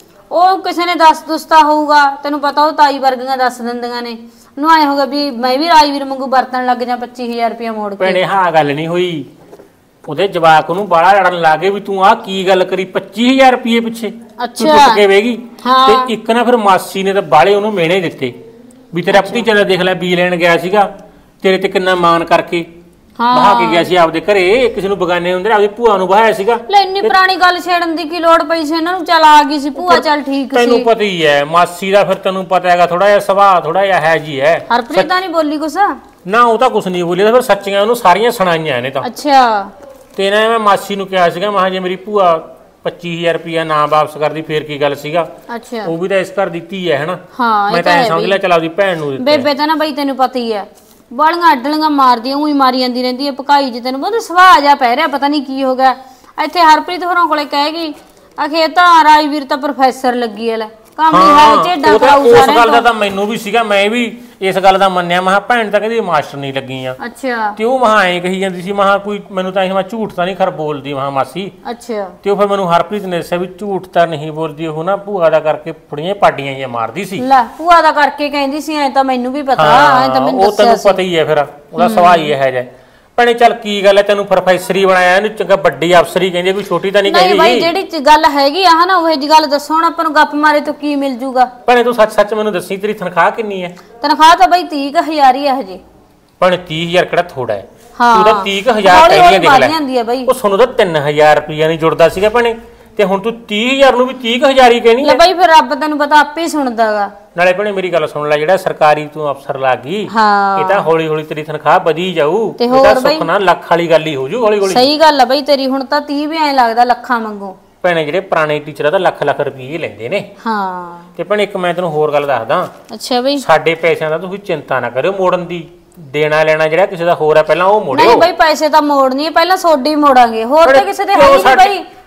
ਉਹ ਕਿਸੇ ਨੇ ਦੱਸ ਦੁਸਤਾ ਹੋਊਗਾ, ਤੈਨੂੰ ਪਤਾ ਉਹ ਤਾਈ ਵਰਗੀਆਂ ਦੱਸ ਦਿੰਦੀਆਂ ਨੇ। ਉਹਨੂੰ ਆਏ ਹੋਗਾ ਵੀ ਮੈਂ ਵੀ ਰਾਜਵੀਰ ਵਾਂਗੂ ਵਰਤਣ ਲੱਗ ਜਾ 25000 ਰੁਪਏ ਮੋੜ ਕੇ। ਭੈਣੇ ਹਾਂ ਗੱਲ ਨਹੀਂ ਹੋਈ। ਉਹਦੇ ਜਵਾਕ ਨੂੰ ਬਾਲਾ ਲੜਨ ਲੱਗੇ ਵੀ ਤੂੰ ਆਹ ਕੀ ਗੱਲ ਕਰੀ 25000 ਰੁਪਏ ਪਿੱਛੇ। ਅੱਛਾ ਟੁੱਟ ਕੇ ਵੇਗੀ। ਤੇ ਇੱਕ ਨਾ ਫਿਰ ਮਾਸੀ ਨੇ ਤਾਂ ਬਾਲੇ ਉਹਨੂੰ ਮਿਹਣੇ ਦਿੱਤੇ ਵੀ ਤੇਰਾ ਭਤੀਜਾ ਦਾ ਦੇਖ ਲੈ ਬੀ ਲੈਣ ਗਿਆ ਸੀਗਾ, ਤੇਰੇ ਤੇ ਕਿੰਨਾ ਮਾਣ ਕਰਕੇ ਬਹਾ ਕੇ ਗਿਆ ਸੀ ਆਪਦੇ ਘਰੇ। ਕਿਸੇ ਨੂੰ ਬਗਾਨੇ ਹੁੰਦੇ ਆਪਦੀ ਭੂਆ ਨੂੰ ਬਹਾਇਆ ਸੀਗਾ। ਲੈ ਇੰਨੀ ਪੁਰਾਣੀ ਗੱਲ ਛੇੜਨ ਦੀ ਕੀ ਲੋੜ ਪਈ ਸੀ ਇਹਨਾਂ ਨੂੰ? ਚੱਲ ਆ ਗਈ ਸੀ ਭੂਆ, ਚੱਲ ਠੀਕ ਸੀ। ਤੈਨੂੰ ਪਤਾ ਹੀ ਹੈ ਮਾਸੀ ਦਾ, ਫਿਰ ਤੈਨੂੰ ਪਤਾ ਹੈਗਾ ਥੋੜਾ ਜਿਹਾ ਸੁਭਾਅ ਥੋੜਾ ਜਿਹਾ ਹੈ ਜੀ ਹੈ। ਹਰਪ੍ਰੀਤ ਤਾਂ ਨਹੀਂ ਬੋਲੀ ਕੁਛ ਨਾ? ਉਹ ਤਾਂ ਕੁਛ ਨਹੀਂ ਬੋਲੀ, ਫਿਰ ਸੱਚੀਆਂ ਉਹਨੂੰ ਸਾਰੀਆਂ ਸੁਣਾਈਆਂ ਨੇ ਤਾਂ। ਅੱਛਾ। ਤੇ ਨਾ ਮੈਂ ਮਾਸੀ ਨੂੰ ਕਿਹਾ ਸੀਗਾ, ਮੈਂ ਜੇ ਮੇਰੀ ਭੂਆ 25000 ਰੁਪਇਆ ਨਾ ਵਾਪਸ ਕਰਦੀ ਫੇਰ ਕੀ ਗੱਲ ਸੀਗਾ। ਅੱਛਾ। ਉਹ ਵੀ ਤਾਂ ਇਸ ਘਰ ਦਿੱਤੀ ਹੈ ਹਨਾ। ਹਾਂ ਮੈਂ ਤਾਂ ਸਮਝ ਲਿਆ ਚਲ ਆਪਦੀ ਭੈਣ ਨੂੰ ਦਿੱਤੀ। ਬੇਬੇ ਤਾਂ ਨਾ ਬਈ ਤੈਨੂੰ ਪਤਾ ਹੀ ਹੈ ਬਾਲੀਆਂ ਅੱਡਲੀਆਂ ਮਾਰਦੀਆਂ, ਉਹੀ ਮਾਰੀ ਜਾਂਦੀ ਰਹਿੰਦੀ ਹੈ ਭਕਾਈ ਜੀ। ਤੈਨੂੰ ਬਹੁਤ ਸੁਭਾਅ ਜਾ ਪੈ ਰਿਹਾ, ਪਤਾ ਨਹੀਂ ਕੀ ਹੋ ਗਿਆ। ਇੱਥੇ ਹਰਪ੍ਰੀਤ ਹੋਰਾਂ ਕੋਲੇ ਕਹੇਗੀ ਆਖੇ ਤਾਂ ਰਾਜਵੀਰ ਤਾਂ ਪ੍ਰੋਫੈਸਰ ਲੱਗੀ ਐ। ਲੈ ਕਾਮੜੀ ਹੈ ਝੇਡਾ ਕਰਾਊ ਸਾਰੇ। ਉਸ ਗੱਲ ਦਾ ਤਾਂ ਮੈਨੂੰ ਵੀ ਸੀਗਾ, ਮੈਂ ਵੀ ਇਸ ਗੱਲ ਦਾ ਮੰਨਿਆ। ਮੈਂ ਭੈਣ ਤਾਂ ਕਹਿੰਦੀ ਮਾਸਟਰ ਨਹੀਂ ਲੱਗੀ ਆ। ਅੱਛਾ। ਤੇ ਉਹ ਮਹਾ ਐਂ ਕਹੀ ਜਾਂਦੀ ਸੀ, ਮਹਾ ਕੋਈ ਮੈਨੂੰ ਤਾਂ ਮੈਂ ਝੂਠ ਤਾਂ ਨਹੀਂ ਖਰ ਬੋਲਦੀ ਮਹਾ ਮਾਸੀ। ਅੱਛਾ। ਤੇ ਉਹ ਫਿਰ ਮੈਨੂੰ ਹਰਪ੍ਰੀਤ ਨੇ ਦੱਸਿਆ ਵੀ ਝੂਠ ਤਾਂ ਨਹੀਂ ਬੋਲਦੀ ਉਹ, ਨਾ ਭੂਆ ਦਾ ਕਰਕੇ ਫੜੀਆਂ ਪਾਡੀਆਂ ਜਿਹੀਆਂ ਮਾਰਦੀ ਸੀ। ਲੈ ਭੂਆ ਦਾ ਕਰਕੇ ਕਹਿੰਦੀ ਸੀ? ਐ ਤਾਂ ਮੈਨੂੰ ਵੀ ਪਤਾ, ਐ ਤਾਂ ਮੈਨੂੰ ਉਹ ਤੈਨੂੰ ਪਤਾ ਹੀ ਹੈ ਫਿਰ ਉਹਦਾ ਸੁਭਾਅ ਹੀ ਇਹੋ ਜਿਹਾ। ਭੈਣੇ ਚੱਲ ਕੀ ਗੱਲ ਹੈ, ਤੈਨੂੰ ਪ੍ਰੋਫੈਸਰੀ ਬਣਾਇਆ, ਇਹਨੂੰ ਚੰਗਾ ਵੱਡੀ ਅਫਸਰੀ ਕਹਿੰਦੇ, ਕੋਈ ਛੋਟੀ ਤਾਂ ਨਹੀਂ ਕਹਿੰਦੀ। ਨਹੀਂ ਬਾਈ ਜਿਹੜੀ ਗੱਲ ਹੈਗੀ ਆ ਹਨਾ ਉਹ ਜੀ ਗੱਲ ਦੱਸੋ। ਹੁਣ ਆਪਾਂ ਨੂੰ ਗੱਪ ਮਾਰੇ ਤੋਂ ਕੀ ਮਿਲ ਜੂਗਾ? ਭੈਣੇ ਤੂੰ ਸੱਚ ਸੱਚ ਮੈਨੂੰ ਦੱਸੀ, ਤੇਰੀ ਤਨਖਾਹ ਕਿੰਨੀ ਹੈ? ਤਨਖਾਹ ਤਾਂ ਬਾਈ 30000 ਹੀ ਹੈ ਹਜੇ। ਭੈਣੇ 30000 ਕਿਹੜਾ ਥੋੜਾ ਹੈ? ਹਾਂ ਤੂੰ ਤਾਂ 30000 ਕਹਿੰਦੀ ਦੇਖ ਲੈ। ਉਹ ਸਾਨੂੰ ਤਾਂ 3000 ਰੁਪਇਆ ਨਹੀਂ ਜੁੜਦਾ ਸੀਗਾ ਭੈਣੇ, ਤੇ ਹੁਣ ਤੂੰ 30000 ਨੂੰ ਵੀ 30000 ਹੀ ਕਹਿਣੀ ਲੈ ਬਾਈ ਫਿਰ ਰੱਬ ਤੈਨੂੰ ਪਤਾ ਆਪੇ ਹੀ ਸੁਣਦਾਗਾ। ਨਾਲੇ ਭੈਣੇ ਮੇਰੀ ਗੱਲ ਸੁਣ ਲੈ, ਜਿਹੜਾ ਸਰਕਾਰੀ ਤੂੰ ਅਫਸਰ ਲੱਗ ਗਈ ਇਹ ਤਾਂ ਹੌਲੀ ਹੌਲੀ ਤੇਰੀ ਤਨਖਾਹ ਵਧੀ ਜਾਊ। ਇਹਦਾ ਸੁੱਖ ਨਾ ਲੱਖ ਵਾਲੀ ਗੱਲ ਹੀ ਹੋ ਜੂ ਹੌਲੀ ਹੌਲੀ। ਸਹੀ ਗੱਲ ਆ ਬਾਈ ਤੇਰੀ। ਹੁਣ ਤਾਂ 30 ਵੀ ਐਂ ਲੱਗਦਾ ਲੱਖਾਂ ਵਾਂਗੂ। ਭੈਣੇ ਜਿਹੜੇ ਪੁਰਾਣੇ ਟੀਚਰ ਆ ਤਾਂ ਲੱਖ ਲੱਖ ਰੁਪਏ ਲੈਂਦੇ ਨੇ। ਹਾਂ। ਤੇ ਭੈਣੇ ਇੱਕ ਮੈਂ ਤੈਨੂੰ ਹੋਰ ਗੱਲ ਦੱਸਦਾ। ਅੱਛਾ ਬਈ। ਸਾਡੇ ਪੈਸਿਆਂ ਦਾ ਤੁਸੀਂ ਚਿੰਤਾ ਨਾ ਕਰਿਓ ਮੋੜਨ ਦੀ। ਦੇਣਾ ਲੈਣਾ ਜਿਹੜਾ ਕਿਸੇ ਦਾ ਹੋਰ ਹੈ ਪਹਿਲਾਂ ਉਹ ਮੋੜਿਓ। ਨਹੀਂ ਬਾਈ ਪੈਸੇ ਤਾਂ ਮੋੜਨੀ ਹੈ, ਪਹਿਲਾਂ ਸੋਡੀ ਮੋੜਾਂਗੇ, ਹੋਰ ਤਾਂ ਕਿਸੇ ਦੇ ਹੈ ਨਹੀਂ ਬਾਈ।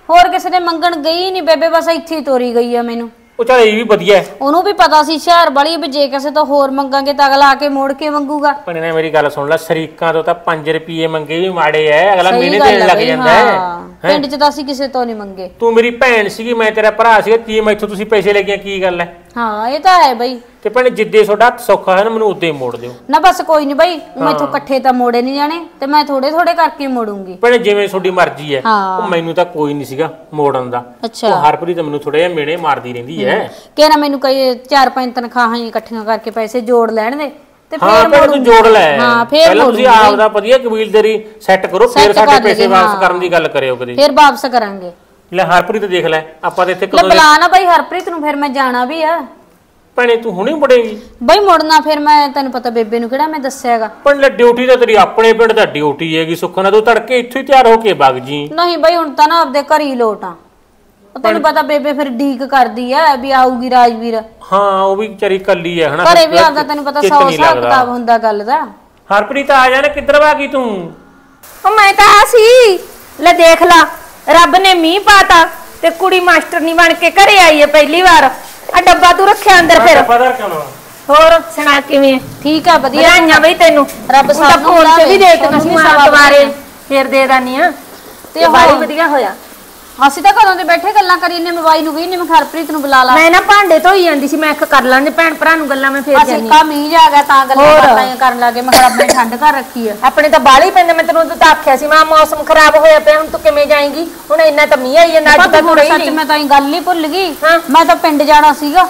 ਹੋਰ ਕਿਸੇ ਨੇ ਮੰਗਣ ਗਈ ਨਹੀਂ ਬੇਬੇ, ਬਸ ਇੱਥੇ ਹੀ ਤੋਰੀ ਗਈ ਆ ਮੈਨੂੰ। ਉਹ ਚੱਲ ਇਹ ਵੀ ਵਧੀਆ ਹੈ। ਉਹਨੂੰ ਵੀ ਪਤਾ ਸੀ ਹੁਸ਼ਿਆਰ ਵਾਲੀ ਵੀ ਜੇ ਕਿਸੇ ਤੋਂ ਹੋਰ ਮੰਗਾਂਗੇ ਤਾਂ ਅਗਲਾ ਆ ਕੇ ਮੋੜ ਕੇ ਮੰਗੂਗਾ। ਭੈਣੇ ਨੇ ਮੇਰੀ ਗੱਲ ਸੁਣ ਲੈ, ਸ਼ਰੀਕਾਂ ਤੋਂ ਤਾਂ 5 ਰੁਪਏ ਮੰਗੇ ਵੀ ਮਾੜੇ ਐ, ਅਗਲਾ ਸਹੀ ਮਹੀਨੇ ਗੱਲ ਦੇਣ ਆ ਲੱਗ ਬਈ, ਜਾਂਦਾ ਹਾਂ। ਹੈ। ਪਿੰਡ 'ਚ ਤਾਂ ਅਸੀਂ ਕਿਸੇ ਤੋਂ ਨਹੀਂ ਮੰਗੇ। ਤੂੰ ਮੇਰੀ ਭੈਣ ਸੀਗੀ, ਮੈਂ ਤੇਰਾ ਭਰਾ ਸੀਗਾ, ਕੀ ਮੈਥੋਂ ਤੁਸੀਂ ਪੈਸੇ ਲੈ ਗਏ, ਕੀ ਗੱਲ ਹੈ? ਹਾਂ ਇਹ ਤਾਂ ਹੈ ਬਈ। ਤੇ ਭੈਣੇ ਜਿੱਦੇ ਤੁਹਾਡਾ ਹੱਥ ਸੌਖਾ ਹੈ ਨਾ, ਮੈਨੂੰ ਉਦੋਂ ਹੀ ਮੋੜ ਦਿਓ। ਨਾ ਬਸ ਕੋਈ ਨਹੀਂ ਬਈ, ਮੈਥੋਂ ਇਕੱਠੇ ਤਾਂ ਮੋੜੇ ਨਹੀਂ ਜਾਣੇ ਤੇ ਮੈਂ ਥੋੜੇ ਥੋੜੇ ਕਰਕੇ ਮੋੜੂੰਗੀ। ਭੈਣੇ ਜਿਵੇਂ ਤੁਹਾਡੀ ਮਰਜ਼ੀ ਹੈ। ਹਾਂ। ਉਹ ਮੈਨੂੰ ਤਾਂ ਕੋਈ ਨਹੀਂ ਸੀਗਾ ਮੋੜਨ ਦਾ। ਅੱਛਾ। ਉਹ ਹਰਪ੍ਰੀਤ ਮੈਨੂੰ ਥੋੜੇ ਜਿਹਾ ਮੇੜੇ ਮਾਰਦੀ ਰਹਿੰਦੀ ਹੈ। ਕਿ ਨਾ ਮੈਨੂੰ ਕਈ 4-5 ਤਨਖਾਹਾਂ ਹੀ ਇਕੱਠੀਆਂ ਕਰਕੇ ਪੈਸੇ ਜੋੜ ਲੈਣ ਦੇ ਤੇ ਹਾਂ ਫੇਰ ਭੈਣੇ ਤੂੰ ਜੋੜ ਲੈ। ਹਾਂ ਫੇਰ ਪਹਿਲਾਂ ਤੁਸੀਂ ਮੋੜੂੰਗੀ। ਆਪ ਦਾ ਵਧੀਆ ਕਬੀਲਦਾਰੀ ਸੈੱਟ ਕਰੋ, ਫਿਰ Set ਸਾਡੇ ਕਰ ਪੈਸੇ ਲਈਏ, ਵਾਪਸ ਹਾਂ। ਕਰਨ ਦੀ ਗੱਲ ਕਰਿਓ ਕਦੇ। ਫੇਰ ਵਾਪਸ ਕਰਾਂਗੇ। ਲੈ ਹਰਪ੍ਰੀਤ ਦੇਖ ਲੈ, ਆਪਾਂ ਤੇ ਇੱਥੇ ਲੈ ਕਦੋਂ ਦੇ- ਬੁਲਾ ਨਾ ਬਈ ਹਰਪ੍ਰੀਤ ਨੂੰ, ਫਿਰ ਮੈਂ ਜਾਣਾ ਵੀ ਆ। ਭੈਣੇ ਤੂੰ ਹੁਣੇ ਮੁੜੇਗੀ? ਬਈ ਮੁੜਨਾ ਫਿਰ ਮੈਂ, ਤੈਨੂੰ ਪਤਾ ਬੇਬੇ ਨੂੰ ਕਿਹੜਾ ਮੈਂ ਦੱਸਿਆਗਾ। ਪਰ ਲੈ ਡਿਊਟੀ ਤਾਂ ਤੇਰੀ ਆਪਣੇ ਪਿੰਡ ਦਾ ਡਿਊਟੀ ਹੈਗੀ, ਸੁੱਖ ਨਾਲ ਤੂੰ ਤੜਕੇ ਇੱਥੋਂ ਹੀ ਤਿਆਰ ਹੋ ਕੇ ਵਗ ਜੀ। ਨਹੀਂ ਬਈ ਹੁਣ ਤਾਂ ਨਾ ਆਪਦੇ ਘਰ ਹੀ ਲੋਟਾਂ। ਉਹ ਤੈਨੂੰ ਪਤਾ ਬੇਬੇ ਫਿਰ ਡੀਕ ਕਰਦੀ ਐ ਵੀ ਆਊਗੀ ਰਾਜਵੀਰ। ਹਾਂ ਉਹ ਵੀ ਵਿਚਾਰੀ ਕੱਲੀ ਹੈ ਹਨਾ, ਘਰੇ ਵੀ ਆਪਦਾ ਤੈਨੂੰ ਪਤਾ ਚਿੱਤ 100 ਨਹੀਂ ਹਿਸਾਬ ਲੱਗਦਾ। ਕਿਤਾਬ ਹੁੰਦਾ ਗੱਲ ਦਾ। ਹਰਪ੍ਰੀਤ ਆ ਜਾ ਨਾ, ਕਿੱਧਰ ਵਾ ਗਈ ਤੂੰ? ਉਹ ਮੈਂ ਤਾਂ ਆ ਸੀ, ਲੈ ਦੇਖ ਲਾ ਰੱਬ ਨੇ ਮੀਂਹ ਪਾਤਾ ਤੇ ਕੁੜੀ ਮਾਸਟਰਨੀ ਬਣ ਕੇ ਘਰੇ ਆਈ ਹੈ ਪਹਿਲੀ ਵਾਰ। ਆ ਡੱਬਾ ਤੂੰ ਰੱਖਿਆ ਅੰਦਰ ਫਿਰ। ਪਤਾ ਕਿਉਂ ਨਾ? ਹੋਰ ਸੁਣਾ ਕਿਵੇਂ? ਠੀਕ ਆ ਵਧੀਆ। ਵਧਾਈਆਂ ਬਈ ਤੈਨੂੰ। ਰੱਬ ਤੂੰ ਤਾਂ ਸਭ ਨੂੰ ਫੋਨ ਤੇ ਵੀ ਵਧਾਵੇ, ਦੇਖ ਤੁਹਾਨੂੰ ਅਸੀਂ ਵੀ ਮਾਂ ਸਵਾਦ ਦੁਬਾਰੇ ਵਧਾਈਆਂ। ਫੇਰ ਦੇ ਦਾਨੀ ਆ ਤੇ ਤੇ ਹੋਰ? ਬਾਈ ਵਧੀਆ ਹੋਇਆ। ਅਸੀਂ ਤਾਂ ਕਦੋਂ ਦੇ ਬੈਠੇ ਗੱਲਾਂ ਕਰੀ ਨੇ, ਮੋਬਾਈਲ ਨੂੰ ਗਈ ਨੇ, ਮੈਂ ਹਰਪ੍ਰੀਤ ਨੂੰ ਬੁਲਾ ਲਾ। ਮੈਂ ਨਾ ਭਾਂਡੇ ਧੋਈ ਜਾਂਦੀ ਸੀ, ਮੈਂ ਇੱਕ ਕਰ ਲਾਂਗੇ ਭੈਣ ਭਰਾ ਨੂੰ ਗੱਲਾਂ, ਮੈਂ ਫੇਰ ਅਸੀਂ ਜਾਨੀ ਕਾ ਮੀਂਹ ਜਾ ਗਿਆ ਤਾਂ ਗੱਲਾਂ ਹੋਰ? ਬਾਤਾਂ ਕਰਨ ਲੱਗੇ। ਮੈਂ ਕਿਹਾ ਆਪਣੇ ਠੰਡ ਕਰ ਰੱਖੀ ਆ। ਆਪਣੇ ਤਾਂ ਬਾਹਲੀ ਪੈਂਦਾ। ਮੈਂ ਤੈਨੂੰ ਉਦੋਂ ਤਾਂ ਆਖਿਆ ਸੀ, ਮਾਂ ਮੌਸਮ ਖਰਾਬ ਹੋਇਆ ਪਿਆ, ਹੁਣ ਤੂੰ ਕਿਵੇਂ ਜਾਏਂਗੀ? ਹੁਣ ਇੰਨਾ ਤਾਂ ਮੀਂਹ ਆਈ ਜਾਂਦਾ, ਅੱਜ ਭਾਬੀ ਤੱਕ ਹੁਣ ਰਹੀ ਸੱਚ ਨਹੀਂ। ਮੈਂ ਤਾਂ ਇਹ ਗੱਲ ਹੀ ਭੁੱਲ ਗਈ। ਹਾਂ। ਮੈਂ ਤਾਂ ਪਿੰਡ ਜਾਣਾ ਸੀਗਾ।